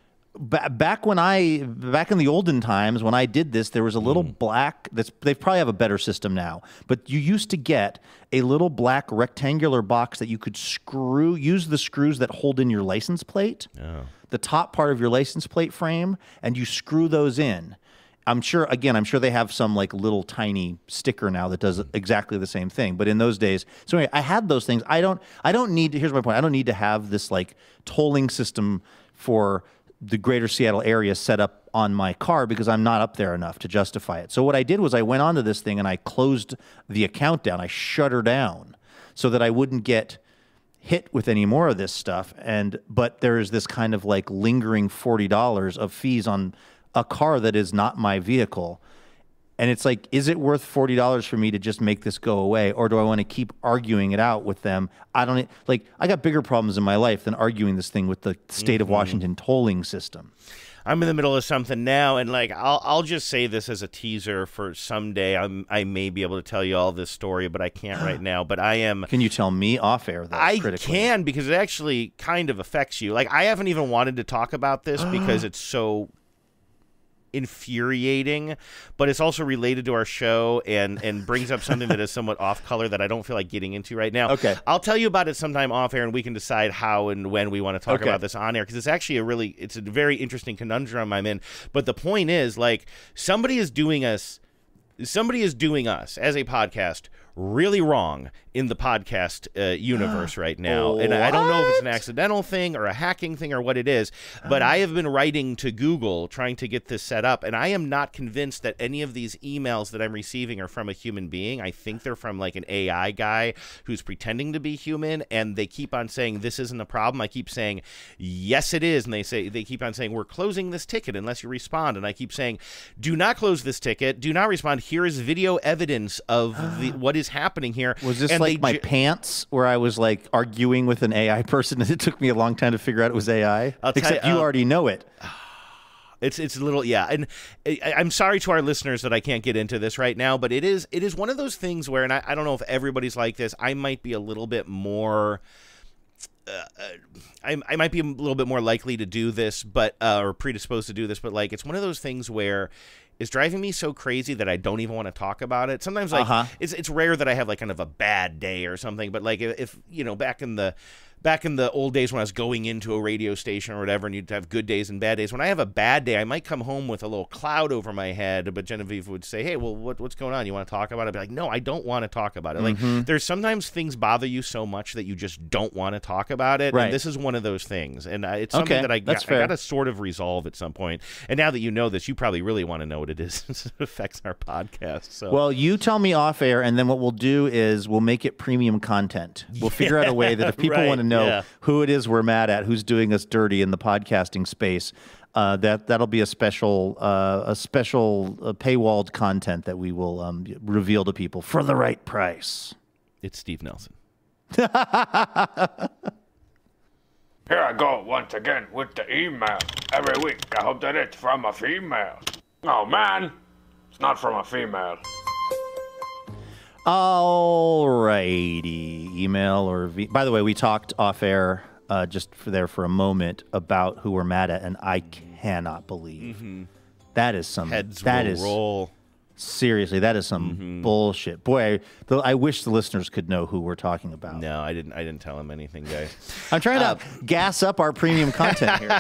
Ba- back when I, back in the olden times when I did this, there was a little mm. black, that's, they probably have a better system now, but you used to get a little black rectangular box that you could screw, use the screws that hold in your license plate, oh. the top part of your license plate frame, and you screw those in. I'm sure, again, I'm sure they have some like little tiny sticker now that does exactly the same thing. But in those days, so anyway, I had those things. I don't, I don't need to, here's my point. I don't need to have this like tolling system for the greater Seattle area set up on my car because I'm not up there enough to justify it. So what I did was I went onto this thing and I closed the account down. I shut her down so that I wouldn't get hit with any more of this stuff. And but there is this kind of like lingering forty dollars of fees on a car that is not my vehicle. And it's like, is it worth forty dollars for me to just make this go away? Or do I want to keep arguing it out with them? I don't, like, I got bigger problems in my life than arguing this thing with the state mm-hmm. of Washington tolling system. I'm in the middle of something now, and like, I'll I'll just say this as a teaser for someday. I'm I may be able to tell you all this story, but I can't right now. But I am. Can you tell me off air though? I critically? can, because it actually kind of affects you. Like, I haven't even wanted to talk about this because it's so infuriating, but it's also related to our show and and brings up something that is somewhat off color that I don't feel like getting into right now. Okay, I'll tell you about it sometime off air, and we can decide how and when we want to talk okay. about this on air, because it's actually a really it's a very interesting conundrum I'm in. But the point is, like, somebody is doing us somebody is doing us as a podcast really wrong in the podcast uh, universe right now. And I don't know if it's an accidental thing or a hacking thing or what it is, but I have been writing to Google trying to get this set up, and I am not convinced that any of these emails that I'm receiving are from a human being. I think they're from like an A I guy who's pretending to be human, and they keep on saying this isn't a problem. I keep saying yes it is, and they say they keep on saying we're closing this ticket unless you respond, and I keep saying do not close this ticket, do not respond. Here is video evidence of the what is happening here. Was this and like my j- pants where I was like arguing with an A I person and it took me a long time to figure out it was A I? I'll Except you, you uh, already know it. It's it's a little yeah, and I, I'm sorry to our listeners that I can't get into this right now, but it is it is one of those things where, and I, I don't know if everybody's like this. I might be a little bit more. Uh, I, I might be a little bit more likely to do this, but uh, or predisposed to do this, but like it's one of those things where it's driving me so crazy that I don't even want to talk about it. Sometimes like uh-huh. it's it's rare that I have like kind of a bad day or something, but like if, if you know back in the back in the old days when I was going into a radio station or whatever, and you'd have good days and bad days. When I have a bad day, I might come home with a little cloud over my head, but Genevieve would say, hey, well, what, what's going on? You want to talk about it? I'd be like, no, I don't want to talk about it. Mm-hmm. Like, there's sometimes things bother you so much that you just don't want to talk about it, right. and this is one of those things. And uh, it's something okay, that I, that's got, I fair. got to sort of resolve at some point. And now that you know this, you probably really want to know what it is since it affects our podcast. So. Well, you tell me off air, and then what we'll do is we'll make it premium content. We'll figure out a way that if people right, want to know yeah. who it is we're mad at, who's doing us dirty in the podcasting space, uh, that that'll be a special uh, a special uh, paywalled content that we will um, reveal to people for the right price. It's Steve Nelson. Here I go once again with the email. Every week, I hope that it's from a female. Oh man, it's not from a female. Alrighty, email or v- by the way, we talked off air uh, just for there for a moment about who we're mad at, and I cannot believe mm-hmm. that is some heads that will is roll. Seriously, that is some Mm-hmm. bullshit. Boy, I, the, I wish the listeners could know who we're talking about. No, I didn't. I didn't tell him anything, guys. I'm trying to gas up our premium content here.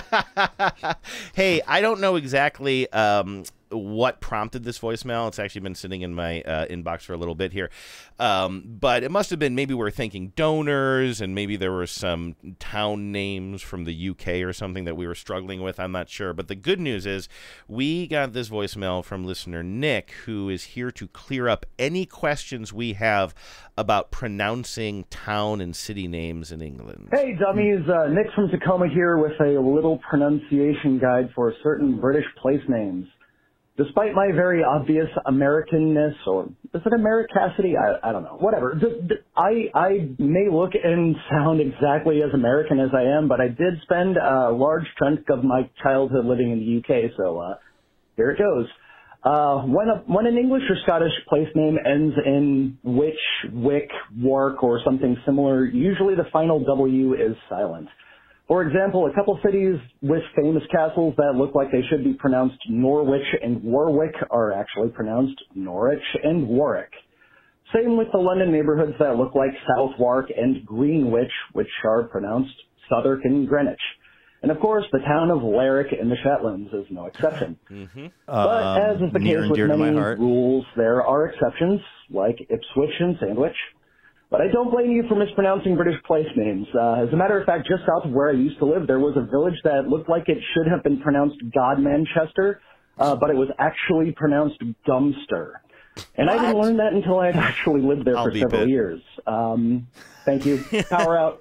Hey, I don't know exactly um, what prompted this voicemail. It's actually been sitting in my uh, inbox for a little bit here. Um, but it must have been maybe we're thinking donors, and maybe there were some town names from the U K or something that we were struggling with. I'm not sure. But the good news is we got this voicemail from listener Nick, who is here to clear up any questions we have about pronouncing town and city names in England. Hey, dummies. Uh, Nick from Tacoma here with a little pronunciation guide for certain British place names. Despite my very obvious Americanness, or is it Americacity? I, I don't know. Whatever. The, the, I, I may look and sound exactly as American as I am, but I did spend a large chunk of my childhood living in the U K, so uh, here it goes. Uh, when, a, when an English or Scottish place name ends in witch, wick, wark, or something similar, usually the final W is silent. For example, a couple cities with famous castles that look like they should be pronounced Norwich and Warwick are actually pronounced Norwich and Warwick. Same with the London neighborhoods that look like Southwark and Greenwich, which are pronounced Southwark and Greenwich. And of course, the town of Lerwick in the Shetlands is no exception. Mm-hmm. But Um, as is the near case and with dear to many my heart. rules, there are exceptions, like Ipswich and Sandwich. But I don't blame you for mispronouncing British place names. Uh, as a matter of fact, just south of where I used to live, there was a village that looked like it should have been pronounced Godmanchester, uh, but it was actually pronounced Gumster. And I didn't learn that until I had actually lived there I'll for be several bit. years. Um, thank you. Power out.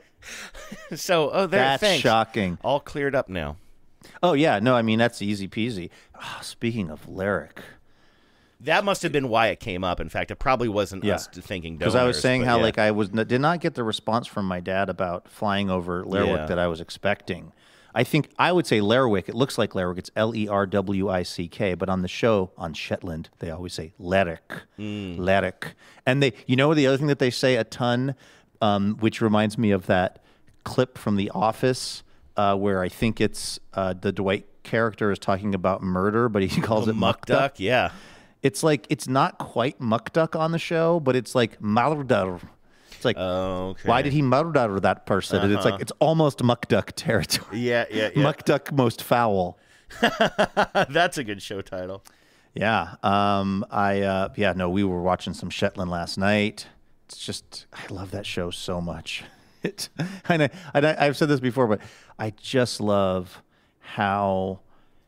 So, oh, there, That's thanks. shocking. All cleared up now. Oh, yeah. No, I mean, that's easy peasy. Oh, speaking of lyric. That must have been why it came up. In fact, it probably wasn't Yeah. us thinking donors. Because I was saying but how yeah. like I was did not get the response from my dad about flying over Lerwick Yeah. that I was expecting. I think I would say Lerwick. It looks like Lerwick. It's L E R W I C K. But on the show on Shetland, they always say Lerwick, Mm. Lerwick. And they, you know, the other thing that they say a ton, um, which reminds me of that clip from The Office, uh, where I think it's uh, the Dwight character is talking about murder, but he calls A it muck muck duck. duck, yeah. It's like it's not quite muck duck on the show, but it's like murder. It's like, Oh, okay. why did he murder that person? And it's Uh-huh. like it's almost muck duck territory. Yeah, yeah, yeah. Muck duck most foul. That's a good show title. Yeah. Um. I. Uh. Yeah. No. We were watching some Shetland last night. It's just I love that show so much. It. And I, and I, I've said this before, but I just love how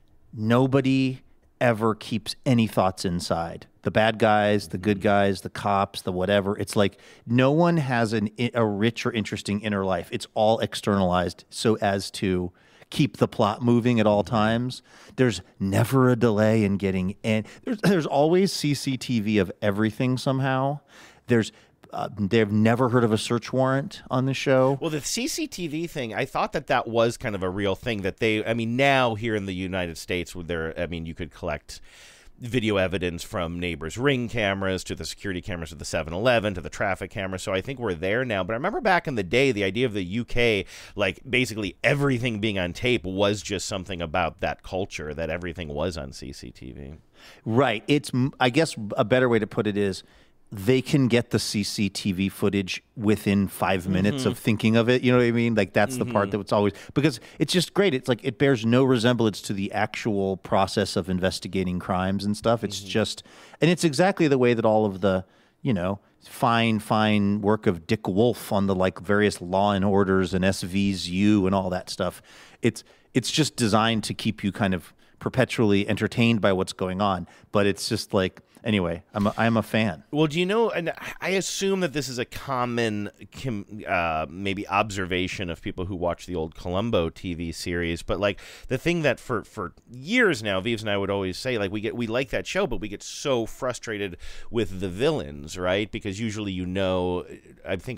nobody ever keeps any thoughts inside. The bad guys, the good guys, the cops, the whatever. It's like no one has an a rich or interesting inner life. It's all externalized so as to keep the plot moving at all times. There's never a delay in getting in. There's, there's always C C T V of everything somehow. There's uh, they've never heard of a search warrant on the show. Well, the C C T V thing, I thought that that was kind of a real thing that they, I mean, now here in the United States, with there, I mean, you could collect video evidence from neighbors' Ring cameras to the security cameras of the seven eleven to the traffic cameras. So I think we're there now. But I remember back in the day, the idea of the U K, like basically everything being on tape was just something about that culture, that everything was on C C T V. Right. It's, I guess a better way to put it is they can get the C C T V footage within five minutes Mhm. of thinking of it. You know what I mean? Like that's the part Mhm. that it's always, because it's just great. It's like it bears no resemblance to the actual process of investigating crimes and stuff. It's just, and it's exactly the way that all of the, you know, fine, fine work of Dick Wolf on the like various Law and Orders and S V's U and all that stuff. It's, it's just designed to keep you kind of perpetually entertained by what's going on. But it's just like, anyway, I'm a, I'm a fan. Well, do you know, and I assume that this is a common com, uh, maybe observation of people who watch the old Columbo T V series, but like the thing that for, for years now, Vives and I would always say, like we get we like that show, but we get so frustrated with the villains, right? Because usually, you know, I think all,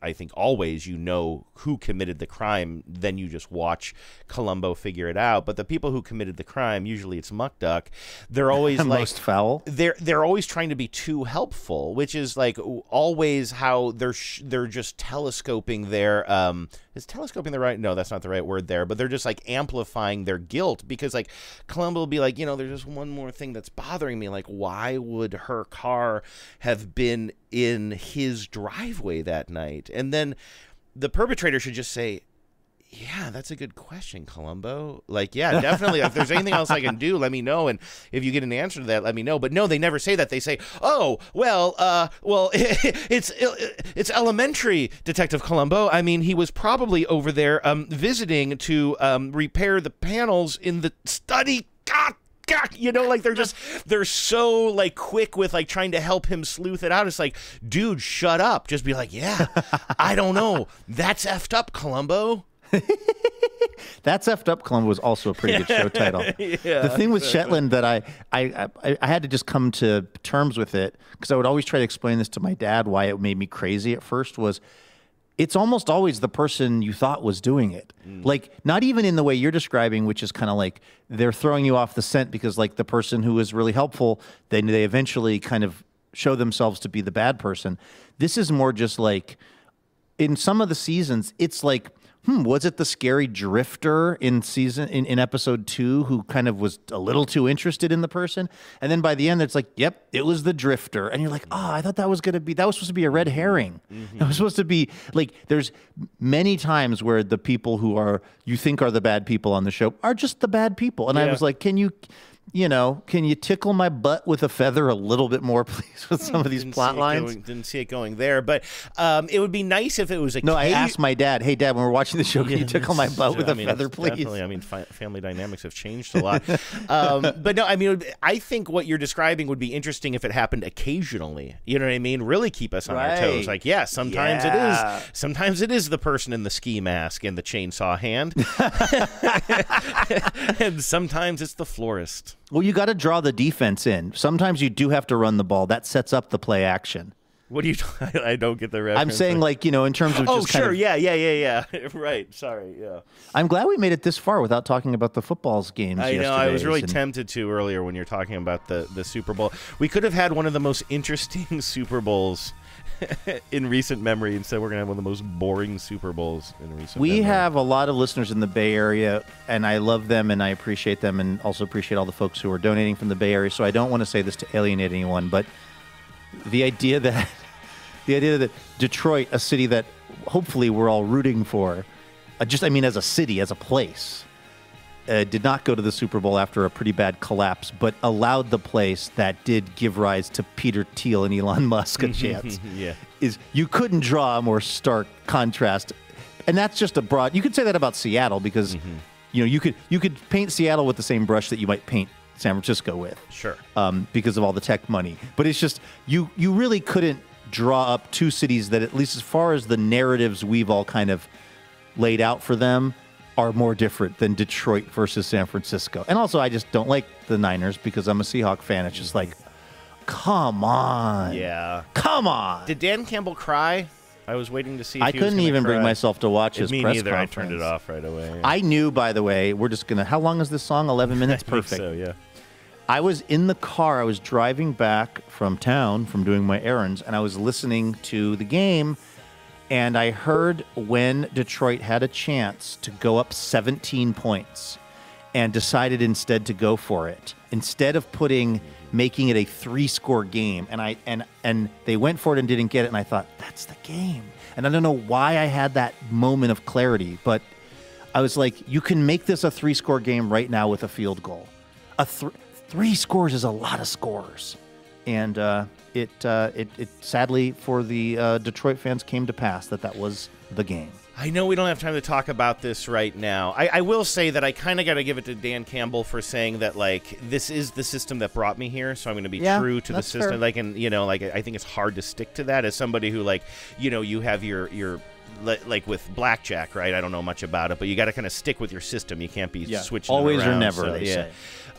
I think always you know who committed the crime, then you just watch Columbo figure it out. But the people who committed the crime, usually it's Muck Duck, they're always like most foul. They're they're always trying to be too helpful, which is like always how they're sh they're just telescoping their um is telescoping the right no that's not the right word there, but they're just like amplifying their guilt, because like Columbo will be like, you know, there's just one more thing that's bothering me, like why would her car have been in his driveway that night? And then the perpetrator should just say, yeah, that's a good question, Columbo. Like, yeah, definitely. If there's anything else I can do, let me know. And if you get an answer to that, let me know. But no, they never say that. They say, oh, well, uh, well, it's it's elementary, Detective Columbo. I mean, he was probably over there um, visiting to um, repair the panels in the study. God, God, you know, like they're just, they're so like quick with like trying to help him sleuth it out. It's like, dude, shut up. Just be like, yeah, I don't know. That's effed up, Columbo. That's effed up, Columbo was also a pretty good show title. Yeah, the thing with exactly. Shetland that I, I, I, I had to just come to terms with it, because I would always try to explain this to my dad, why it made me crazy at first, was it's almost always the person you thought was doing it. Mm. Like, not even in the way you're describing, which is kind of like they're throwing you off the scent because like the person who is really helpful, then they eventually kind of show themselves to be the bad person. This is more just like, in some of the seasons, it's like, hmm, was it the scary drifter in season in, in episode two who kind of was a little too interested in the person? And then by the end, it's like, yep, it was the drifter. And you're like, oh, I thought that was going to be, that was supposed to be a red herring. Mm-hmm. It was supposed to be like, there's many times where the people who are, you think are the bad people on the show are just the bad people. And yeah. I was like, can you, you know, can you tickle my butt with a feather a little bit more, please, with some of these didn't plot lines? Going, didn't see it going there, but um, it would be nice if it was a No, I asked my dad, hey, Dad, when we're watching the show, can yeah, you tickle my butt with I a mean, feather, please? Definitely. I mean, fi family dynamics have changed a lot. um, but no, I mean, I think what you're describing would be interesting if it happened occasionally. You know what I mean? Really keep us on right. our toes. Like, yeah, sometimes yeah. it is. Sometimes it is the person in the ski mask and the chainsaw hand. And sometimes it's the florist. Well, you got to draw the defense in. Sometimes you do have to run the ball. That sets up the play action. What do you? I don't get the reference. I'm saying, like, you know, in terms of oh, just sure, kind of, yeah, yeah, yeah, yeah. Right. Sorry, yeah. I'm glad we made it this far without talking about the football's games. I know. I was really and... tempted to earlier when you're talking about the the Super Bowl. We could have had one of the most interesting Super Bowls in recent memory. Instead, we're gonna have one of the most boring Super Bowls in recent. We memory. have a lot of listeners in the Bay Area, and I love them, and I appreciate them, and also appreciate all the folks who are donating from the Bay Area. So I don't want to say this to alienate anyone, but the idea that the idea that Detroit, a city that hopefully we're all rooting for, uh, just I mean as a city, as a place, uh, did not go to the Super Bowl after a pretty bad collapse, but allowed the place that did give rise to Peter Thiel and Elon Musk a chance. Yeah. Is you couldn't draw a more stark contrast. And that's just a broad, you could say that about Seattle because, mm-hmm. you know, you could you could paint Seattle with the same brush that you might paint San Francisco with. Sure. Um, because of all the tech money. But it's just, you you really couldn't draw up two cities that, at least as far as the narratives we've all kind of laid out for them, are more different than Detroit versus San Francisco. And also, I just don't like the Niners because I'm a Seahawk fan. It's just like, come on. Yeah. Come on. Did Dan Campbell cry? I was waiting to see if I he was couldn't gonna even cry. bring myself to watch his Me press neither. conference. I turned it off right away. I knew, by the way, we're just going to... How long is this song? eleven minutes? I think Perfect. so, yeah. I was in the car. I was driving back from town from doing my errands, and I was listening to the game, and I heard when Detroit had a chance to go up seventeen points and decided instead to go for it. Instead of putting, making it a three-score game, and I and and they went for it and didn't get it, and I thought, that's the game. And I don't know why I had that moment of clarity, but I was like, you can make this a three-score game right now with a field goal. A th three scores is a lot of scores. And uh, it, uh, it, it sadly for the uh, Detroit fans came to pass that that was the game. I know we don't have time to talk about this right now. I, I will say that I kind of got to give it to Dan Campbell for saying that, like, this is the system that brought me here, so I'm going to be yeah, true to the system. Fair. Like, and you know, like, I think it's hard to stick to that as somebody who, like, you know, you have your your like with blackjack, right? I don't know much about it, but you got to kind of stick with your system. You can't be yeah. switching always it around, or never. So, they yeah. say.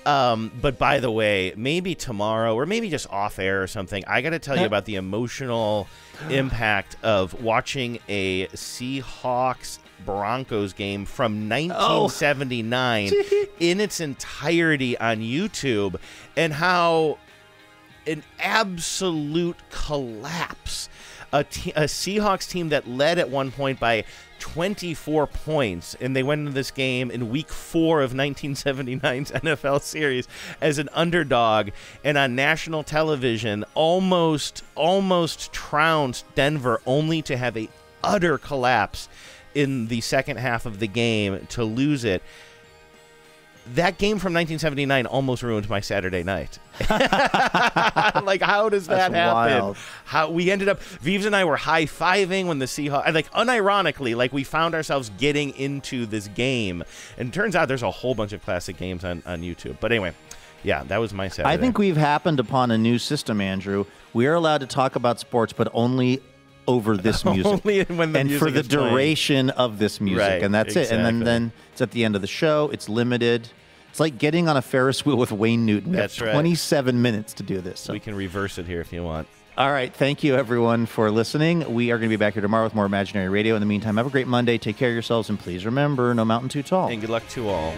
Um, but by the way, maybe tomorrow or maybe just off air or something, I got to tell you about the emotional impact of watching a Seahawks Broncos game from nineteen seventy-nine oh. in its entirety on YouTube, and how an absolute collapse. A, te- a Seahawks team that led at one point by twenty-four points, and they went into this game in week four of nineteen seventy-nine's N F L series as an underdog, and on national television almost almost trounced Denver, only to have a utter collapse in the second half of the game to lose it. That game from nineteen seventy-nine almost ruined my Saturday night. Like, how does that That's happen? wild. How we ended up, Vives and I were high-fiving when the Seahawks, like, unironically, like, we found ourselves getting into this game. And it turns out there's a whole bunch of classic games on, on YouTube. But anyway, yeah, that was my Saturday. I think we've happened upon a new system, Andrew. We are allowed to talk about sports, but only over this music. Only when the and music for the is playing. duration of this music. Right, and that's it. And then, exactly. then it's at the end of the show. It's limited. It's like getting on a Ferris wheel with Wayne Newton. We That's have right. twenty-seven minutes to do this. So. We can reverse it here if you want. All right. Thank you, everyone, for listening. We are going to be back here tomorrow with more Imaginary Radio. In the meantime, have a great Monday. Take care of yourselves. And please remember, no mountain too tall. And good luck to all.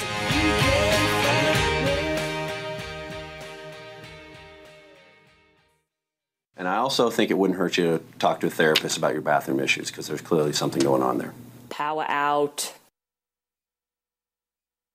And I also think it wouldn't hurt you to talk to a therapist about your bathroom issues, because there's clearly something going on there. Power out.